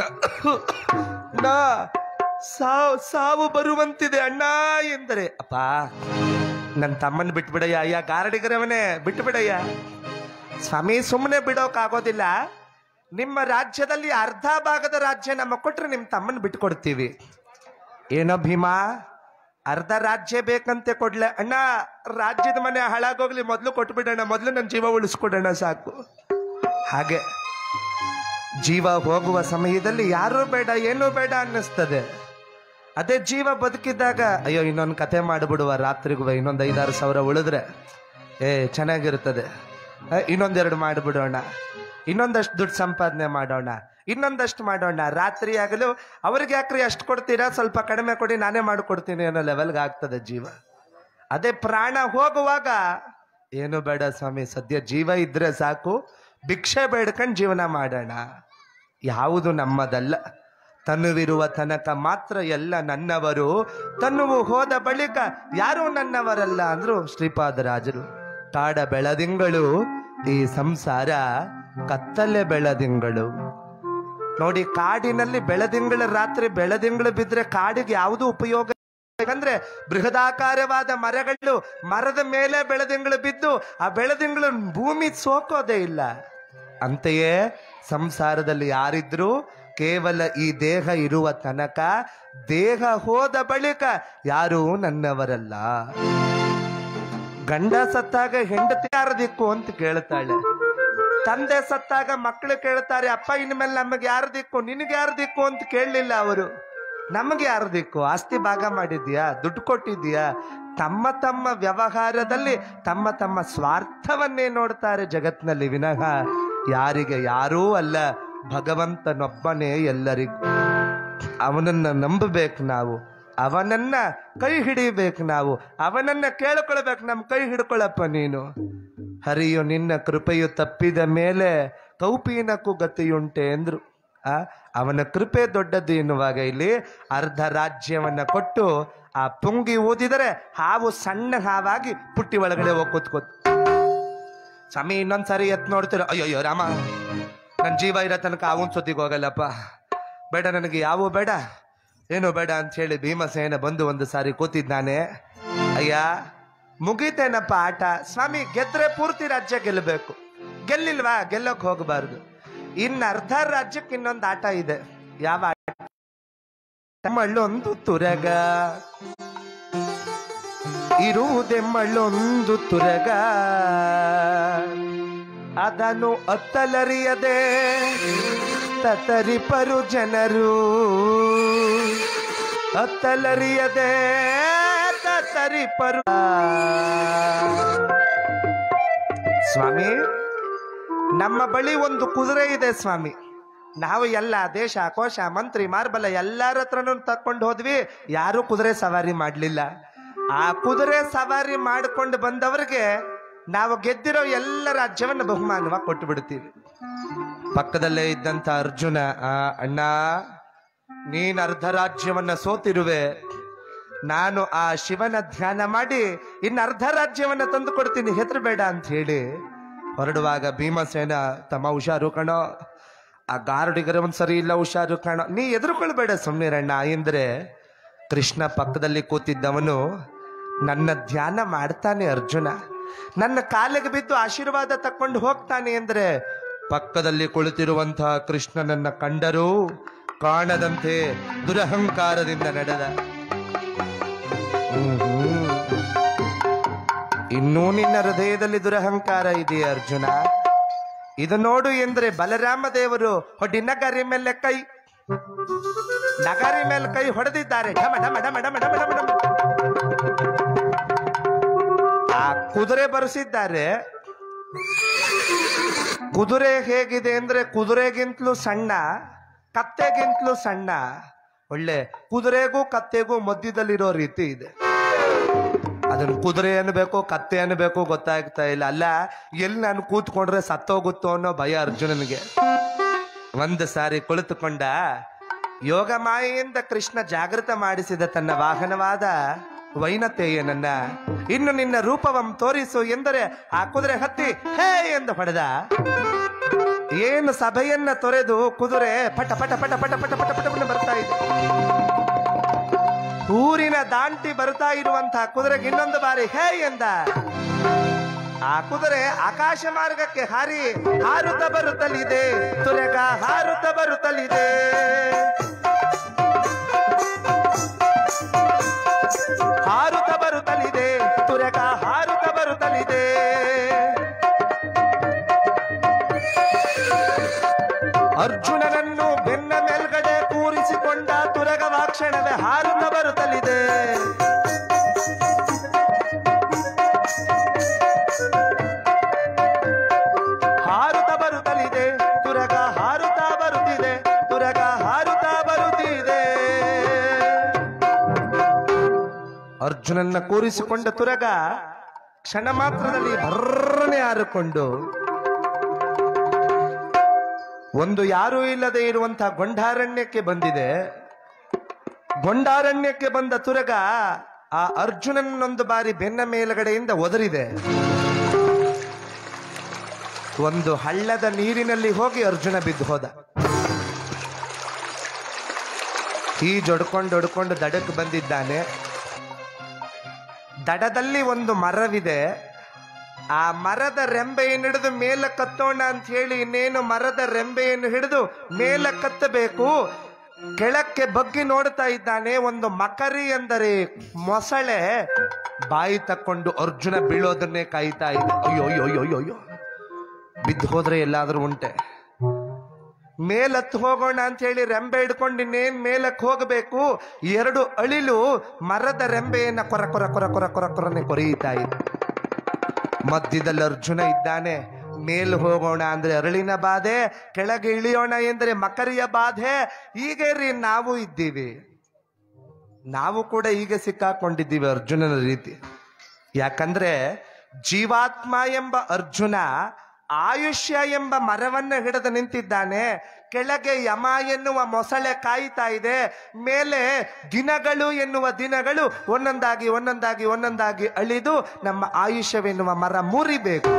ಸಾವು ಸಾವು ಬರುವಂತಿದೆ ಅಣ್ಣ ಎಂದರೆ. ಅಪ್ಪ ನನ್ನ ತಮ್ಮನ್ ಬಿಟ್ಬಿಡಯ್ಯ, ಅಯ್ಯ ಗಾರಡಿಗರವನೇ ಬಿಟ್ಬಿಡಯ್ಯ. ಸ್ವಾಮಿ ಸುಮ್ಮನೆ ಬಿಡೋಕ್ಕಾಗೋದಿಲ್ಲ, ನಿಮ್ಮ ರಾಜ್ಯದಲ್ಲಿ ಅರ್ಧ ಭಾಗದ ರಾಜ್ಯ ನಮ್ಮ ಕೊಟ್ರೆ ನಿಮ್ಮ ತಮ್ಮನ್ ಬಿಟ್ಕೊಡ್ತೀವಿ. ಏನೋ ಭೀಮಾ, ಅರ್ಧ ರಾಜ್ಯ ಬೇಕಂತೆ ಕೊಡ್ಲೆ ಅಣ್ಣ, ರಾಜ್ಯದ ಮನೆ ಹಾಳಾಗೋಗ್ಲಿ, ಮೊದಲು ಕೊಟ್ಬಿಡೋಣ, ಮೊದಲು ನನ್ನ ಜೀವ ಉಳಿಸ್ಕೊಡೋಣ ಸಾಕು. ಹಾಗೆ ಜೀವ ಹೋಗುವ ಸಮಯದಲ್ಲಿ ಯಾರೂ ಬೇಡ ಏನೂ ಬೇಡ ಅನ್ನಿಸ್ತದೆ. ಅದೇ ಜೀವ ಬದುಕಿದ್ದಾಗ ಅಯ್ಯೋ ಇನ್ನೊಂದು ಕತೆ ಮಾಡಿಬಿಡುವ, ರಾತ್ರಿಗೂ ಇನ್ನೊಂದು ಐದಾರು ಸಾವಿರ ಉಳಿದ್ರೆ ಏ ಚೆನ್ನಾಗಿರ್ತದೆ, ಇನ್ನೊಂದೆರಡು ಮಾಡಿಬಿಡೋಣ, ಇನ್ನೊಂದಷ್ಟು ದುಡ್ಡು ಸಂಪಾದನೆ ಮಾಡೋಣ, ಇನ್ನೊಂದಷ್ಟು ಮಾಡೋಣ. ರಾತ್ರಿ ಆಗಲು ಅವ್ರಿಗೆ ಯಾಕ್ರಿ ಅಷ್ಟು ಕೊಡ್ತೀರಾ, ಸ್ವಲ್ಪ ಕಡಿಮೆ ಕೊಡಿ ನಾನೇ ಮಾಡಿಕೊಡ್ತೀನಿ ಅನ್ನೋ ಲೆವೆಲ್ಗೆ ಆಗ್ತದೆ ಜೀವ. ಅದೇ ಪ್ರಾಣ ಹೋಗುವಾಗ ಏನು ಬೇಡ ಸ್ವಾಮಿ, ಸದ್ಯ ಜೀವ ಇದ್ರೆ ಸಾಕು, ಭಿಕ್ಷೆ ಬೇಡ್ಕೊಂಡು ಜೀವನ ಮಾಡೋಣ. ಯಾವುದು ನಮ್ಮದಲ್ಲ, ತನುವಿರುವ ತನಕ ಮಾತ್ರ ಎಲ್ಲ ನನ್ನವರು, ತನುವು ಹೋದ ಬಳಿಕ ಯಾರೂ ನನ್ನವರಲ್ಲ ಅಂದ್ರು ಶ್ರೀಪಾದರಾಜರು. ಕಾಡ ಬೆಳದಿಂಗಳು ಈ ಸಂಸಾರ ಕತ್ತಲೆ ಬೆಳದಿಂಗಳು. ನೋಡಿ, ಕಾಡಿನಲ್ಲಿ ಬೆಳದಿಂಗಳ ರಾತ್ರಿ ಬೆಳದಿಂಗಳು ಬಿದ್ರೆ ಕಾಡಿಗೆ ಯಾವುದೂ ಉಪಯೋಗ. ಯಾಕಂದ್ರೆ ಬೃಹದಾಕಾರವಾದ ಮರಗಳು, ಮರದ ಮೇಲೆ ಬೆಳದಿಂಗಳು ಬಿದ್ದು ಆ ಬೆಳದಿಂಗಳು ಭೂಮಿ ಸೋಕೋದೇ ಇಲ್ಲ. ಅಂತೆಯೇ ಸಂಸಾರದಲ್ಲಿ ಯಾರಿದ್ರು ಕೇವಲ ಈ ದೇಹ ಇರುವ ತನಕ, ದೇಹ ಹೋದ ಬಳಿಕ ಯಾರೂ ನನ್ನವರಲ್ಲ. ಗಂಡ ಸತ್ತಾಗ ಹೆಂಡತಿ ಯಾರ ದಿಕ್ಕು ಅಂತ ಕೇಳ್ತಾಳೆ, ತಂದೆ ಸತ್ತಾಗ ಮಕ್ಕಳು ಕೇಳ್ತಾರೆ, ಅಪ್ಪ ಇನ್ಮೇಲೆ ನಮಗೆ ಯಾರ ದಿಕ್ಕು, ನಿನಗೆ ಯಾರ ದಿಕ್ಕು ಅಂತ ಕೇಳಲಿಲ್ಲ ಅವರು. ನಮಗೆ ಯಾರ ದಿಕ್ಕು, ಆಸ್ತಿ ಭಾಗ ಮಾಡಿದ್ಯಾ, ದುಡ್ಡು ಕೊಟ್ಟಿದ್ಯಾ. ತಮ್ಮ ತಮ್ಮ ವ್ಯವಹಾರದಲ್ಲಿ ತಮ್ಮ ತಮ್ಮ ಸ್ವಾರ್ಥವನ್ನೇ ನೋಡ್ತಾರೆ ಜಗತ್ತಿನಲ್ಲಿ ವಿನಃ ಯಾರಿಗೆ ಯಾರೂ ಅಲ್ಲ. ಭಗವಂತನೊಬ್ಬನೇ ಎಲ್ಲರಿಗೂ. ಅವನನ್ನ ನಂಬಬೇಕು ನಾವು, ಅವನನ್ನ ಕೈ ಹಿಡಿಬೇಕು ನಾವು, ಅವನನ್ನ ಕೇಳ್ಕೊಳ್ಬೇಕು, ನಮ್ಮ ಕೈ ಹಿಡ್ಕೊಳಪ್ಪ ನೀನು. ಹರಿಯು ನಿನ್ನ ಕೃಪೆಯು ತಪ್ಪಿದ ಮೇಲೆ ಕೌಪೀನಕ್ಕೂ ಗತಿಯುಂಟೆ ಎಂದ್ರು. ಆ ಅವನ ಕೃಪೆ ದೊಡ್ಡದು ಎನ್ನುವಾಗ ಇಲ್ಲಿ ಅರ್ಧ ರಾಜ್ಯವನ್ನ ಕೊಟ್ಟು ಆ ಪುಂಗಿ ಊದಿದರೆ ಹಾವು ಸಣ್ಣ ಹಾವಾಗಿ ಪುಟ್ಟಿ ಒಳಗಡೆ ಹೋಗಿ ಕೂತ್ಕೋತ್. ಸ್ವಾಮಿ ಇನ್ನೊಂದ್ಸರಿ ಎತ್ ನೋಡ್ತೀರ, ಅಯ್ಯೋ ರಾಮ, ನನ್ನ ಜೀವ ಇರೋ ತನಕ ಅವನ್ ಸುದ್ದಿಗೆ ಹೋಗಲ್ಲಪ್ಪ, ಬೇಡ ನನಗೆ ಯಾವೂ ಬೇಡ ಏನು ಬೇಡ ಅಂತ ಹೇಳಿ ಭೀಮಸೇನ ಬಂದು ಒಂದು ಸಾರಿ ಕೂತಿದ್ದಾನೆ. ಅಯ್ಯ ಮುಗೀತೇನಪ್ಪ ಆಟ, ಸ್ವಾಮಿ ಗೆದ್ರೆ ಪೂರ್ತಿ ರಾಜ್ಯ ಗೆಲ್ಲಬೇಕು, ಗೆಲ್ಲಿಲ್ವಾ ಗೆಲ್ಲೋಕ್ ಹೋಗಬಾರ್ದು. ಇನ್ನು ಅರ್ಧ ರಾಜ್ಯಕ್ಕೆ ಇನ್ನೊಂದು ಆಟ ಇದೆ. ಯಾವ ಆಟ? ಮಳ್ಳೊಂದು ತುರಗ ಇರುವುದೇ ಮಳ್ಳೊಂದು ತುರಗ, ಅದನ್ನು ಅತ್ತಲರಿಯದೆ ತತ್ತರಿಪರು ಜನರು, ಅತ್ತಲರಿಯದೆ ತತ್ತರಿಪರು. ಸ್ವಾಮಿ ನಮ್ಮ ಬಳಿ ಒಂದು ಕುದುರೆ ಇದೆ ಸ್ವಾಮಿ, ನಾವು ಎಲ್ಲ ದೇಶ ಕೋಶ ಮಂತ್ರಿ ಮಾರ್ಬಲ ಎಲ್ಲರ ಹತ್ರನೂ ತಕೊಂಡು ಹೋದ್ವಿ, ಯಾರೂ ಕುದುರೆ ಸವಾರಿ ಮಾಡಲಿಲ್ಲ. ಆ ಕುದುರೆ ಸವಾರಿ ಮಾಡಿಕೊಂಡು ಬಂದವರಿಗೆ ನಾವು ಗೆದ್ದಿರೋ ಎಲ್ಲ ರಾಜ್ಯವನ್ನು ಬಹುಮಾನವಾಗಿ ಕೊಟ್ಟು ಬಿಡ್ತೀವಿ. ಪಕ್ಕದಲ್ಲೇ ಇದ್ದಂತ ಅರ್ಜುನ, ಆ ಅಣ್ಣ ನೀನ್ ಅರ್ಧ ರಾಜ್ಯವನ್ನ ಸೋತಿರುವೆ, ನಾನು ಆ ಶಿವನ ಧ್ಯಾನ ಮಾಡಿ ಇನ್ನು ಅರ್ಧ ರಾಜ್ಯವನ್ನ ತಂದು ಕೊಡ್ತೀನಿ, ಹೆದರಬೇಡ ಅಂತ ಹೇಳಿ ಹೊರಡುವಾಗ ಭೀಮಸೇನ, ತಮ್ಮ ಹುಷಾರು ಕಣೋ, ಆ ಗಾರುಡಿಗರ ಒಂದ್ ಸರಿ ಇಲ್ಲ, ಹುಷಾರು ಕಾಣೋ, ನೀ ಎದುರುಕೊಳ್ಬೇಡ ಸುಮ್ಮನಿರಣ್ಣ ಎಂದ್ರೆ ಕೃಷ್ಣ ಪಕ್ಕದಲ್ಲಿ ಕೂತಿದ್ದವನು ನನ್ನ ಧ್ಯಾನ ಮಾಡ್ತಾನೆ ಅರ್ಜುನ, ನನ್ನ ಕಾಲಿಗೆ ಬಿದ್ದು ಆಶೀರ್ವಾದ ತಕೊಂಡು ಹೋಗ್ತಾನೆ ಅಂದ್ರೆ ಪಕ್ಕದಲ್ಲಿ ಕುಳಿತಿರುವಂತಹ ಕೃಷ್ಣನನ್ನ ಕಂಡರೂ ಕಾಣದಂತೆ ದುರಹಂಕಾರದಿಂದ ನಡೆದ. ಇನ್ನೂ ನಿನ್ನ ಹೃದಯದಲ್ಲಿ ದುರಹಂಕಾರ ಇದೆಯೇ ಅರ್ಜುನ? ಇದು ನೋಡು ಎಂದ್ರೆ ಬಲರಾಮ ದೇವರು ಹೊಡಿ ನಗರಿ ಮೇಲೆ ಕೈ ನಗರಿ ಮೇಲೆ ಕೈ ಹೊಡೆದಿದ್ದಾರೆ. ಢಮ ಢಮ ಢಮ ಢಮ ಢಮ ಢಮ ಢಮ. ಆ ಕುದುರೆ ಬರೆಸಿದ್ದಾರೆ. ಕುದುರೆ ಹೇಗಿದೆ ಅಂದ್ರೆ ಕುದುರೆಗಿಂತಲೂ ಸಣ್ಣ, ಕತ್ತೆಗಿಂತಲೂ ಸಣ್ಣ. ಒಳ್ಳೆ ಕುದುರೆಗೂ ಕತ್ತೆಗೂ ಮಧ್ಯದಲ್ಲಿರೋ ರೀತಿ ಇದೆ. ಅದನ್ನು ಕುದುರೆ ಅನ್ಬೇಕು ಕತ್ತೆ ಅನ್ಬೇಕು ಗೊತ್ತಾಗ್ತಾ ಇಲ್ಲ. ಅಲ್ಲ, ಎಲ್ಲಿ ನಾನು ಕೂತ್ಕೊಂಡ್ರೆ ಸತ್ತೋಗುತ್ತೋ ಅನ್ನೋ ಭಯ ಅರ್ಜುನನಿಗೆ. ಒಂದು ಸಾರಿ ಕುಳಿತುಕೊಂಡ ಯೋಗ ಮಾಯೆಯಿಂದ ಕೃಷ್ಣ ಜಾಗೃತ ಮಾಡಿಸಿದ ತನ್ನ ವಾಹನವಾದ ವೈನತೆಯನನ್ನ, ಇನ್ನು ನಿನ್ನ ರೂಪವಂ ತೋರಿಸು ಎಂದರೆ ಆ ಕುದುರೆ ಹತ್ತಿ ಹೇ ಎಂದು ಹೊಡೆದ. ಏನು ಸಭೆಯನ್ನ ತೊರೆದು ಕುದುರೆ ಪಟ ಪಟ ಪಟ ಪಟ ಪಟ ಪಟ ಪಟ ಪಟ ಬರ್ತಾ ಇದೆ. ಊರಿನ ದಾಂಟಿ ಬರ್ತಾ ಇರುವಂತಹ ಕುದುರೆಗೆ ಇನ್ನೊಂದು ಬಾರಿ ಹೇ ಎಂದ. ಆ ಕುದುರೆ ಆಕಾಶ ಮಾರ್ಗಕ್ಕೆ ಹಾರಿ ಹಾರುತ್ತ ಬರುತ್ತಲಿದೆ, ತುರೆಗ ಹಾರುತ್ತ ಬರುತ್ತಲಿದೆ. ಹಾರುತ್ತ ಬರುತ್ತಲಿದೆ, ತುರೆಗ ಹಾರುತ್ತ ಬರುತ್ತಲಿದೆ. ಅರ್ಜುನನನ್ನು ಬೆನ್ನ ಮೇಲ್ಗಡೆ ಕೂರಿಸಿಕೊಂಡ ತುರಗವ ಕ್ಷಣವೇ ಹಾರುತ್ತ ಬರುತ್ತಲಿದೆ. ಹಾರುತ್ತ ಬರುತ್ತಲಿದೆ, ತುರಗ ಹಾರುತ್ತ ಬರುತ್ತಿದೆ, ತುರಗ ಹಾರುತ್ತ ಬರುತ್ತಿದೆ. ಅರ್ಜುನನ್ನ ಕೂರಿಸಿಕೊಂಡ ತುರಗ ಕ್ಷಣ ಮಾತ್ರದಲ್ಲಿ ಭರ್ರನೆ ಹಾರಿಕೊಂಡು ಒಂದು ಯಾರೂ ಇಲ್ಲದೆ ಇರುವಂತಹ ಗೊಂಡಾರಣ್ಯಕ್ಕೆ ಬಂದಿದೆ. ಗೊಂಡಾರಣ್ಯಕ್ಕೆ ಬಂದ ತುರಗ ಆ ಅರ್ಜುನನೊಂದು ಬಾರಿ ಬೆನ್ನ ಮೇಲುಗಡೆಯಿಂದ ಒದರಿದೆ. ಒಂದು ಹಳ್ಳದ ನೀರಿನಲ್ಲಿ ಹೋಗಿ ಅರ್ಜುನ ಬಿದ್ದು ಹೋದ. ಈಜೊಡ್ಕೊಂಡು ಒಡ್ಕೊಂಡು ದಡಕ್ಕೆ ಬಂದಿದ್ದಾನೆ. ದಡದಲ್ಲಿ ಒಂದು ಮರವಿದೆ. ಆ ಮರದ ರೆಂಬೆಯನ್ನು ಹಿಡಿದು ಮೇಲ ಕತ್ತೋಣ ಅಂತ ಹೇಳಿ ಇನ್ನೇನು ಮರದ ರೆಂಬೆಯನ್ನು ಹಿಡಿದು ಮೇಲ ಕತ್ತಬೇಕು. ಕೆಳಕ್ಕೆ ಬಗ್ಗಿ ನೋಡ್ತಾ ಇದ್ದಾನೆ. ಒಂದು ಮಕರಿ ಎಂದರೆ ಮೊಸಳೆ ಬಾಯಿ ತಕ್ಕೊಂಡು ಅರ್ಜುನ ಬೀಳೋದನ್ನೇ ಕಾಯ್ತಾ ಇದ್ದ. ಅಯ್ಯೋ ಅಯ್ಯೋ ಅಯ್ಯೋ ಅಯ್ಯೋ ಬಿದ್ದು ಹೋದ್ರೆ ಎಲ್ಲಾದ್ರೂ ಉಂಟೆ. ಮೇಲತ್ತು ಹೋಗೋಣ ಅಂತ ಹೇಳಿ ರೆಂಬೆ ಹಿಡ್ಕೊಂಡು ಇನ್ನೇನ್ ಮೇಲಕ್ಕೆ ಹೋಗಬೇಕು. ಎರಡು ಅಳಿಲು ಮರದ ರೆಂಬೆಯನ್ನ ಕೊರ ಕೊರ ಕೊರ ಕೊರ ಕೊರ ಕೊರನೆ ಕೊರೀತಾ ಇದ್ದ. ಮಧ್ಯದಲ್ಲಿ ಅರ್ಜುನ ಇದ್ದಾನೆ. ಮೇಲ್ ಹೋಗೋಣ ಅಂದ್ರೆ ಅರಳಿನ ಬಾಧೆ, ಕೆಳಗೆ ಇಳಿಯೋಣ ಎಂದ್ರೆ ಮಕರಿಯ ಬಾಧೆ. ಹೀಗೆ ರೀ ನಾವು ಇದ್ದೀವಿ. ನಾವು ಕೂಡ ಹೀಗೆ ಸಿಕ್ಕಾಕೊಂಡಿದ್ದೀವಿ ಅರ್ಜುನನ ರೀತಿ. ಯಾಕಂದ್ರೆ ಜೀವಾತ್ಮ ಎಂಬ ಅರ್ಜುನ ಆಯುಷ್ಯ ಎಂಬ ಮರವನ್ನು ಹಿಡಿದು ನಿಂತಿದ್ದಾನೆ. ಕೆಳಗೆ ಯಮ ಎನ್ನುವ ಮೊಸಳೆ ಕಾಯ್ತಾ ಇದೆ. ಮೇಲೆ ದಿನಗಳು ಎನ್ನುವ ದಿನಗಳು ಒಂದೊಂದಾಗಿ ಒಂದೊಂದಾಗಿ ಒಂದೊಂದಾಗಿ ಅಳಿದು ನಮ್ಮ ಆಯುಷ್ಯವೆನ್ನುವ ಮರ ಮುರಿಬೇಕು.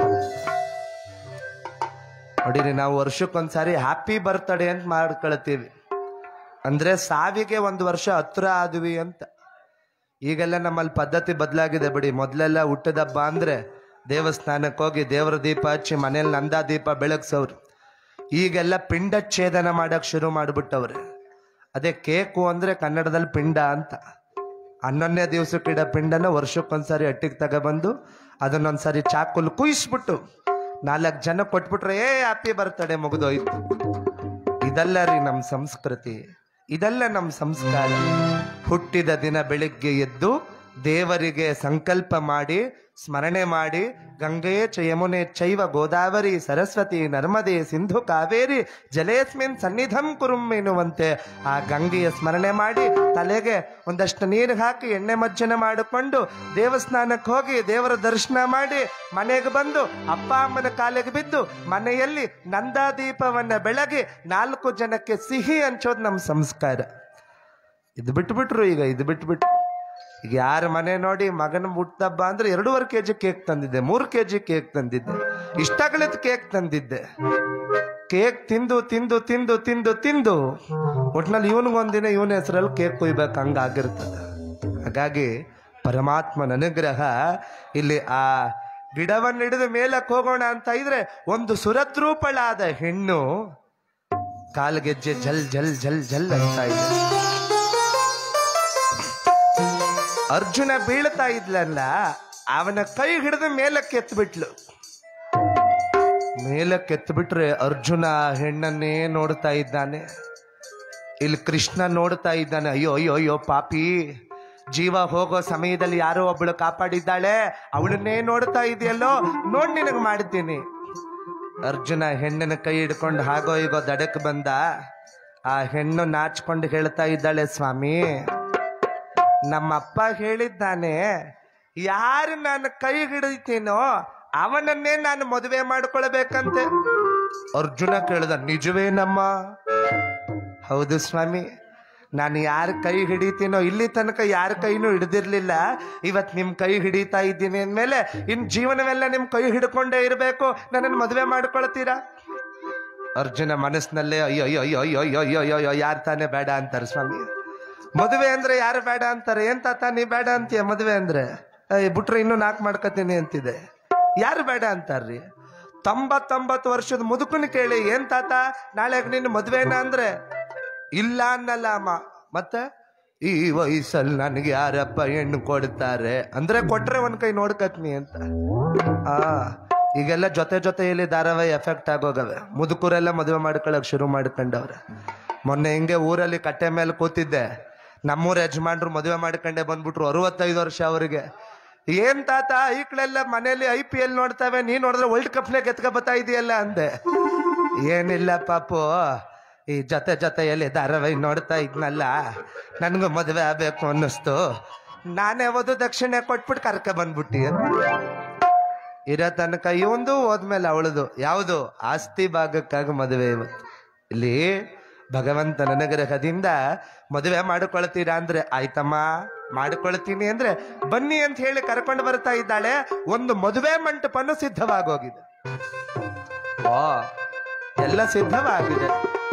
ನೋಡಿರಿ, ನಾವು ವರ್ಷಕ್ಕೊಂದ್ಸಾರಿ ಹ್ಯಾಪಿ ಬರ್ತ್ಡೇ ಅಂತ ಮಾಡ್ಕೊಳ್ತೀವಿ. ಅಂದ್ರೆ ಸಾವಿಗೆ ಒಂದು ವರ್ಷ ಹತ್ರ ಆದ್ವಿ ಅಂತ. ಈಗೆಲ್ಲ ನಮ್ಮಲ್ಲಿ ಪದ್ಧತಿ ಬದಲಾಗಿದೆ ಬಿಡಿ. ಮೊದಲೆಲ್ಲ ಹುಟ್ಟದ ಹಬ್ಬ ಅಂದ್ರೆ ದೇವಸ್ಥಾನಕ್ಕೆ ಹೋಗಿ ದೇವರ ದೀಪ ಹಚ್ಚಿ ಮನೇಲಿ ನಂದಾ ದೀಪ ಬೆಳಗ್ಸವ್ರು. ಈಗೆಲ್ಲ ಪಿಂಡ ಛೇದನ ಮಾಡಕ್ ಶುರು ಮಾಡ್ಬಿಟ್ಟವ್ರೆ. ಅದೇ ಕೇಕು ಅಂದ್ರೆ ಕನ್ನಡದಲ್ಲಿ ಪಿಂಡ ಅಂತ. ಹನ್ನೊಂದನೇ ದಿವಸಕ್ಕಿಡ ಪಿಂಡನ ವರ್ಷಕ್ಕೊಂದ್ಸಾರಿ ಅಟ್ಟಿಗೆ ತಗೊಬಂದು ಅದನ್ನೊಂದ್ಸಾರಿ ಚಾಕುಲ್ ಕುಯಿಸ್ಬಿಟ್ಟು ನಾಲ್ಕು ಜನ ಕೊಟ್ಬಿಟ್ರೆ ಏ ಹ್ಯಾಪಿ ಬರ್ತಡೆ ಮುಗಿದೋಯ್ತು. ಇದಲ್ಲ ರೀ ನಮ್ಮ ಸಂಸ್ಕೃತಿ, ಇದೆಲ್ಲ ನಮ್ಮ ಸಂಸ್ಕಾರ. ಹುಟ್ಟಿದ ದಿನ ಬೆಳಿಗ್ಗೆ ಎದ್ದು ದೇವರಿಗೆ ಸಂಕಲ್ಪ ಮಾಡಿ ಸ್ಮರಣೆ ಮಾಡಿ ಗಂಗೆ ಚ ಯಮುನೆ ಚೈವ ಗೋದಾವರಿ ಸರಸ್ವತಿ ನರ್ಮದೆ ಸಿಂಧು ಕಾವೇರಿ ಜಲೇಸ್ಮಿನ್ ಸನ್ನಿಧಂ ಕುರುಂ ಎನ್ನುವಂತೆ ಆ ಗಂಗೆಯ ಸ್ಮರಣೆ ಮಾಡಿ ತಲೆಗೆ ಒಂದಷ್ಟು ನೀರು ಹಾಕಿ ಎಣ್ಣೆ ಮಜ್ಜನ ಮಾಡಿಕೊಂಡು ದೇವಸ್ಥಾನಕ್ಕೆ ಹೋಗಿ ದೇವರ ದರ್ಶನ ಮಾಡಿ ಮನೆಗೆ ಬಂದು ಅಪ್ಪ ಅಮ್ಮನ ಕಾಲಿಗೆ ಬಿದ್ದು ಮನೆಯಲ್ಲಿ ನಂದಾದೀಪವನ್ನ ಬೆಳಗಿ ನಾಲ್ಕು ಜನಕ್ಕೆ ಸಿಹಿ ಹಂಚೋದು ನಮ್ಮ ಸಂಸ್ಕಾರ. ಇದು ಬಿಟ್ಬಿಟ್ರು. ಈಗ ಇದು ಬಿಟ್ಬಿಟ್ರು ಈಗ ಯಾರ ಮನೆ ನೋಡಿ ಮಗನ ಹುಟ್ಟಬ್ಬ ಅಂದ್ರೆ ಎರಡೂವರೆ ಕೆ ಜಿ ಕೇಕ್ ತಂದಿದ್ದೆ, ಮೂರು ಕೆ ಜಿ ಕೇಕ್ ತಂದಿದ್ದೆ, ಇಷ್ಟಗಳಿದ್ ಕೇಕ್ ತಂದಿದ್ದೆ. ಕೇಕ್ ತಿಂದು ತಿಂದು ತಿಂದು ತಿಂದು ತಿಂದು ಒಟ್ನಲ್ಲಿ ಇವನಿಗೊಂದಿನ ಇವನ ಹೆಸರಲ್ಲಿ ಕೇಕ್ ಕೊಯ್ಬೇಕು ಹಂಗಾಗಿರ್ತದೆ. ಹಾಗಾಗಿ ಪರಮಾತ್ಮನ ಅನುಗ್ರಹ ಇಲ್ಲಿ ಆ ಗಿಡವನ್ನು ಹಿಡಿದು ಮೇಲಕ್ಕೆ ಹೋಗೋಣ ಅಂತ ಇದ್ರೆ ಒಂದು ಸುರದ್ರೂಪಳಾದ ಹೆಣ್ಣು ಕಾಲ್ಗೆಜ್ಜೆ ಜಲ್ ಜಲ್ ಜಲ್ ಜಲ್ ಅಂತ ಇದೆ. ಅರ್ಜುನ ಬೀಳ್ತಾ ಇದ್ಲಲ್ಲ, ಅವನ ಕೈ ಹಿಡಿದು ಮೇಲಕ್ಕೆ ಎತ್ಬಿಟ್ಲು. ಮೇಲಕ್ಕೆ ಎತ್ಬಿಟ್ರೆ ಅರ್ಜುನ ಹೆಣ್ಣನ್ನೇ ನೋಡ್ತಾ ಇದ್ದಾನೆ. ಇಲ್ಲಿ ಕೃಷ್ಣ ನೋಡ್ತಾ ಇದ್ದಾನೆ. ಅಯ್ಯೋ ಅಯ್ಯೋ ಅಯ್ಯೋ ಪಾಪಿ, ಜೀವ ಹೋಗೋ ಸಮಯದಲ್ಲಿ ಯಾರೋ ಒಬ್ಬಳು ಕಾಪಾಡಿದ್ದಾಳೆ, ಅವಳನ್ನೇ ನೋಡ್ತಾ ಇದೆಯಲ್ಲೋ, ನೋಡ್ ನಿನಗೆ ಮಾಡಿದ್ದೀನಿ. ಅರ್ಜುನ ಹೆಣ್ಣಿನ ಕೈ ಹಿಡ್ಕೊಂಡು ಹಾಗೋ ಈಗೋ ದಡಕ್ಕೆ ಬಂದ. ಆ ಹೆಣ್ಣು ನಾಚ್ಕೊಂಡು ಹೇಳ್ತಾ ಇದ್ದಾಳೆ, ಸ್ವಾಮಿ ನಮ್ಮಪ್ಪ ಹೇಳಿದ್ದಾನೆ ಯಾರು ನಾನು ಕೈ ಹಿಡಿತೀನೋ ಅವನನ್ನೇ ನಾನು ಮದುವೆ ಮಾಡ್ಕೊಳ್ಬೇಕಂತೆ. ಅರ್ಜುನ ಕೇಳಿದ, ನಿಜವೇನಮ್ಮ? ಹೌದು ಸ್ವಾಮಿ, ನಾನು ಯಾರ ಕೈ ಹಿಡಿತೀನೋ ಇಲ್ಲಿ ತನಕ ಯಾರ ಕೈನೂ ಹಿಡಿದಿರ್ಲಿಲ್ಲ, ಇವತ್ ನಿಮ್ ಕೈ ಹಿಡಿತಾ ಇದ್ದೀನಿ ಅಂದ್ಮೇಲೆ ಇನ್ ಜೀವನವೆಲ್ಲ ನಿಮ್ ಕೈ ಹಿಡ್ಕೊಂಡೇ ಇರಬೇಕು, ನನ್ನನ್ನು ಮದುವೆ ಮಾಡ್ಕೊಳ್ತೀರಾ? ಅರ್ಜುನ ಮನಸ್ಸಿನಲ್ಲೇ ಅಯ್ಯೋ ಅಯ್ಯೋ ಅಯ್ಯೋ ಅಯ್ಯೋ ಅಯ್ಯೋ ಅಯ್ಯೋ ಯಾರು ತಾನೇ ಬೇಡ ಅಂತಾರೆ ಸ್ವಾಮಿ. ಮದುವೆ ಅಂದ್ರೆ ಯಾರು ಬೇಡ ಅಂತಾರೆ? ಏನ್ ತಾತ ನೀ ಬೇಡ ಅಂತೀಯ ಮದುವೆ ಅಂದ್ರೆ? ಬಿಟ್ರೆ ಇನ್ನೂ ನಾಲ್ಕು ಮಾಡ್ಕೊತೀನಿ ಅಂತಿದೆ. ಯಾರು ಬೇಡ ಅಂತಾರ್ರಿ? ತೊಂಬತ್ತೊಂಬತ್ತು ವರ್ಷದ ಮುದುಕನ ಕೇಳಿ, ಏನ್ ತಾತ ನಾಳೆ ನಿನ್ನ ಮದುವೆನ ಅಂದ್ರೆ ಇಲ್ಲ ಅನ್ನಲ್ಲ ಅಮ್ಮ. ಮತ್ತೆ ಈ ವಯಸ್ಸಲ್ಲಿ ನನಗೆ ಯಾರಪ್ಪ ಹೆಣ್ಣು ಕೊಡ್ತಾರೆ ಅಂದ್ರೆ ಕೊಟ್ರೆ ಒಂದ್ ಕೈ ನೋಡ್ಕತ್ನಿ ಅಂತ. ಆ ಈಗೆಲ್ಲ ಜೊತೆ ಜೊತೆಯಲ್ಲಿ ಧಾರಾವಾಹಿ ಎಫೆಕ್ಟ್ ಆಗೋಗವೆ. ಮುದುಕರೆಲ್ಲ ಮದುವೆ ಮಾಡ್ಕೊಳಕ್ ಶುರು ಮಾಡ್ಕೊಂಡವ್ರೆ. ಮೊನ್ನೆ ಹಿಂಗೆ ಊರಲ್ಲಿ ಕಟ್ಟೆ ಮೇಲೆ ಕೂತಿದ್ದೆ, ನಮ್ಮೂರ ಯಜಮಾನ್ರು ಮದುವೆ ಮಾಡ್ಕೊಂಡೆ ಬಂದ್ಬಿಟ್ರು. ಅರವತ್ತೈದು ವರ್ಷ ಅವರಿಗೆ. ಏನ್ ತಾತ ಈಕ್ಳೆಲ್ಲ ಮನೇಲಿ ಐ ಪಿ ಎಲ್ ನೋಡ್ತಾವೆ, ನೀ ನೋಡಿದ್ರೆ ವರ್ಲ್ಡ್ ಕಪ್ನೇ ಗೆತ್ಕ ಬತ್ತಾ ಇದೆಯಲ್ಲ ಅಂದೆ. ಏನಿಲ್ಲ ಪಾಪು, ಈ ಜೊತೆ ಜೊತೆಯಲ್ಲಿ ಧಾರಾವಾಹಿ ನೋಡ್ತಾ ಇದ್ನಲ್ಲ, ನನ್ಗೂ ಮದುವೆ ಆಗ್ಬೇಕು ಅನ್ನಿಸ್ತು, ನಾನೇ ಓದು ದಕ್ಷಿಣೆ ಕೊಟ್ಬಿಟ್ಟು ಕರ್ಕ ಬಂದ್ಬಿಟ್ಟಿ. ಇರೋ ತನಕ ಇವಂದು ಹೋದ್ಮೇಲೆ ಅವಳದು. ಯಾವುದು? ಆಸ್ತಿ ಭಾಗಕ್ಕಾಗಿ ಮದುವೆ. ಇವತ್ತು ಇಲ್ಲಿ ಭಗವಂತನ ಅನುಗ್ರಹದಿಂದ ಮದುವೆ ಮಾಡಿಕೊಳ್ತೀರಾ ಅಂದ್ರೆ ಆಯ್ತಮ್ಮ ಮಾಡಿಕೊಳ್ತೀನಿ ಅಂದ್ರೆ ಬನ್ನಿ ಅಂತ ಹೇಳಿ ಕರ್ಕೊಂಡು ಬರ್ತಾ ಇದ್ದಾಳೆ. ಒಂದು ಮದುವೆ ಮಂಟಪನು ಸಿದ್ಧವಾಗೋಗಿದೆ. ವಾ, ಎಲ್ಲ ಸಿದ್ಧವಾಗಿದೆ.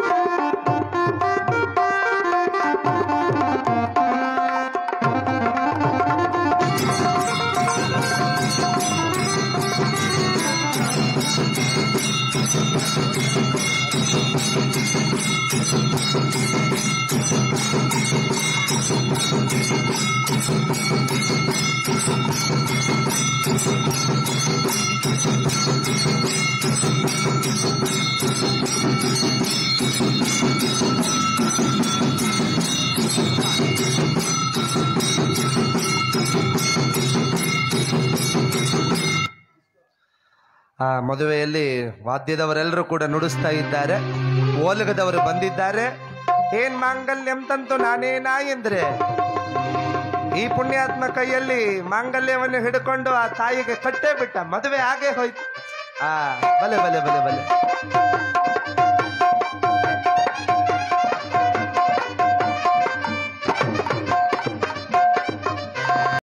ಆ ಮದುವೆಯಲ್ಲಿ ವಾದ್ಯದವರೆಲ್ಲರೂ ಕೂಡ ನುಡಿಸ್ತಾ ಇದ್ದಾರೆ. ಓಲಗದವರು ಬಂದಿದ್ದಾರೆ. ಏನ್ ಮಾಂಗಲ್ಯಂ ತಂತು ನಾನೇನಾ ಎಂದ್ರೆ ಈ ಪುಣ್ಯಾತ್ಮ ಕೈಯಲ್ಲಿ ಮಾಂಗಲ್ಯವನ್ನು ಹಿಡ್ಕೊಂಡು ಆ ತಾಯಿಗೆ ಕಟ್ಟೇ ಬಿಟ್ಟ. ಮದುವೆ ಆಗೇ ಹೋಯ್ತು. ಆ ಬಲೆ ಬಲೆ ಬಲೆ ಬಲೆ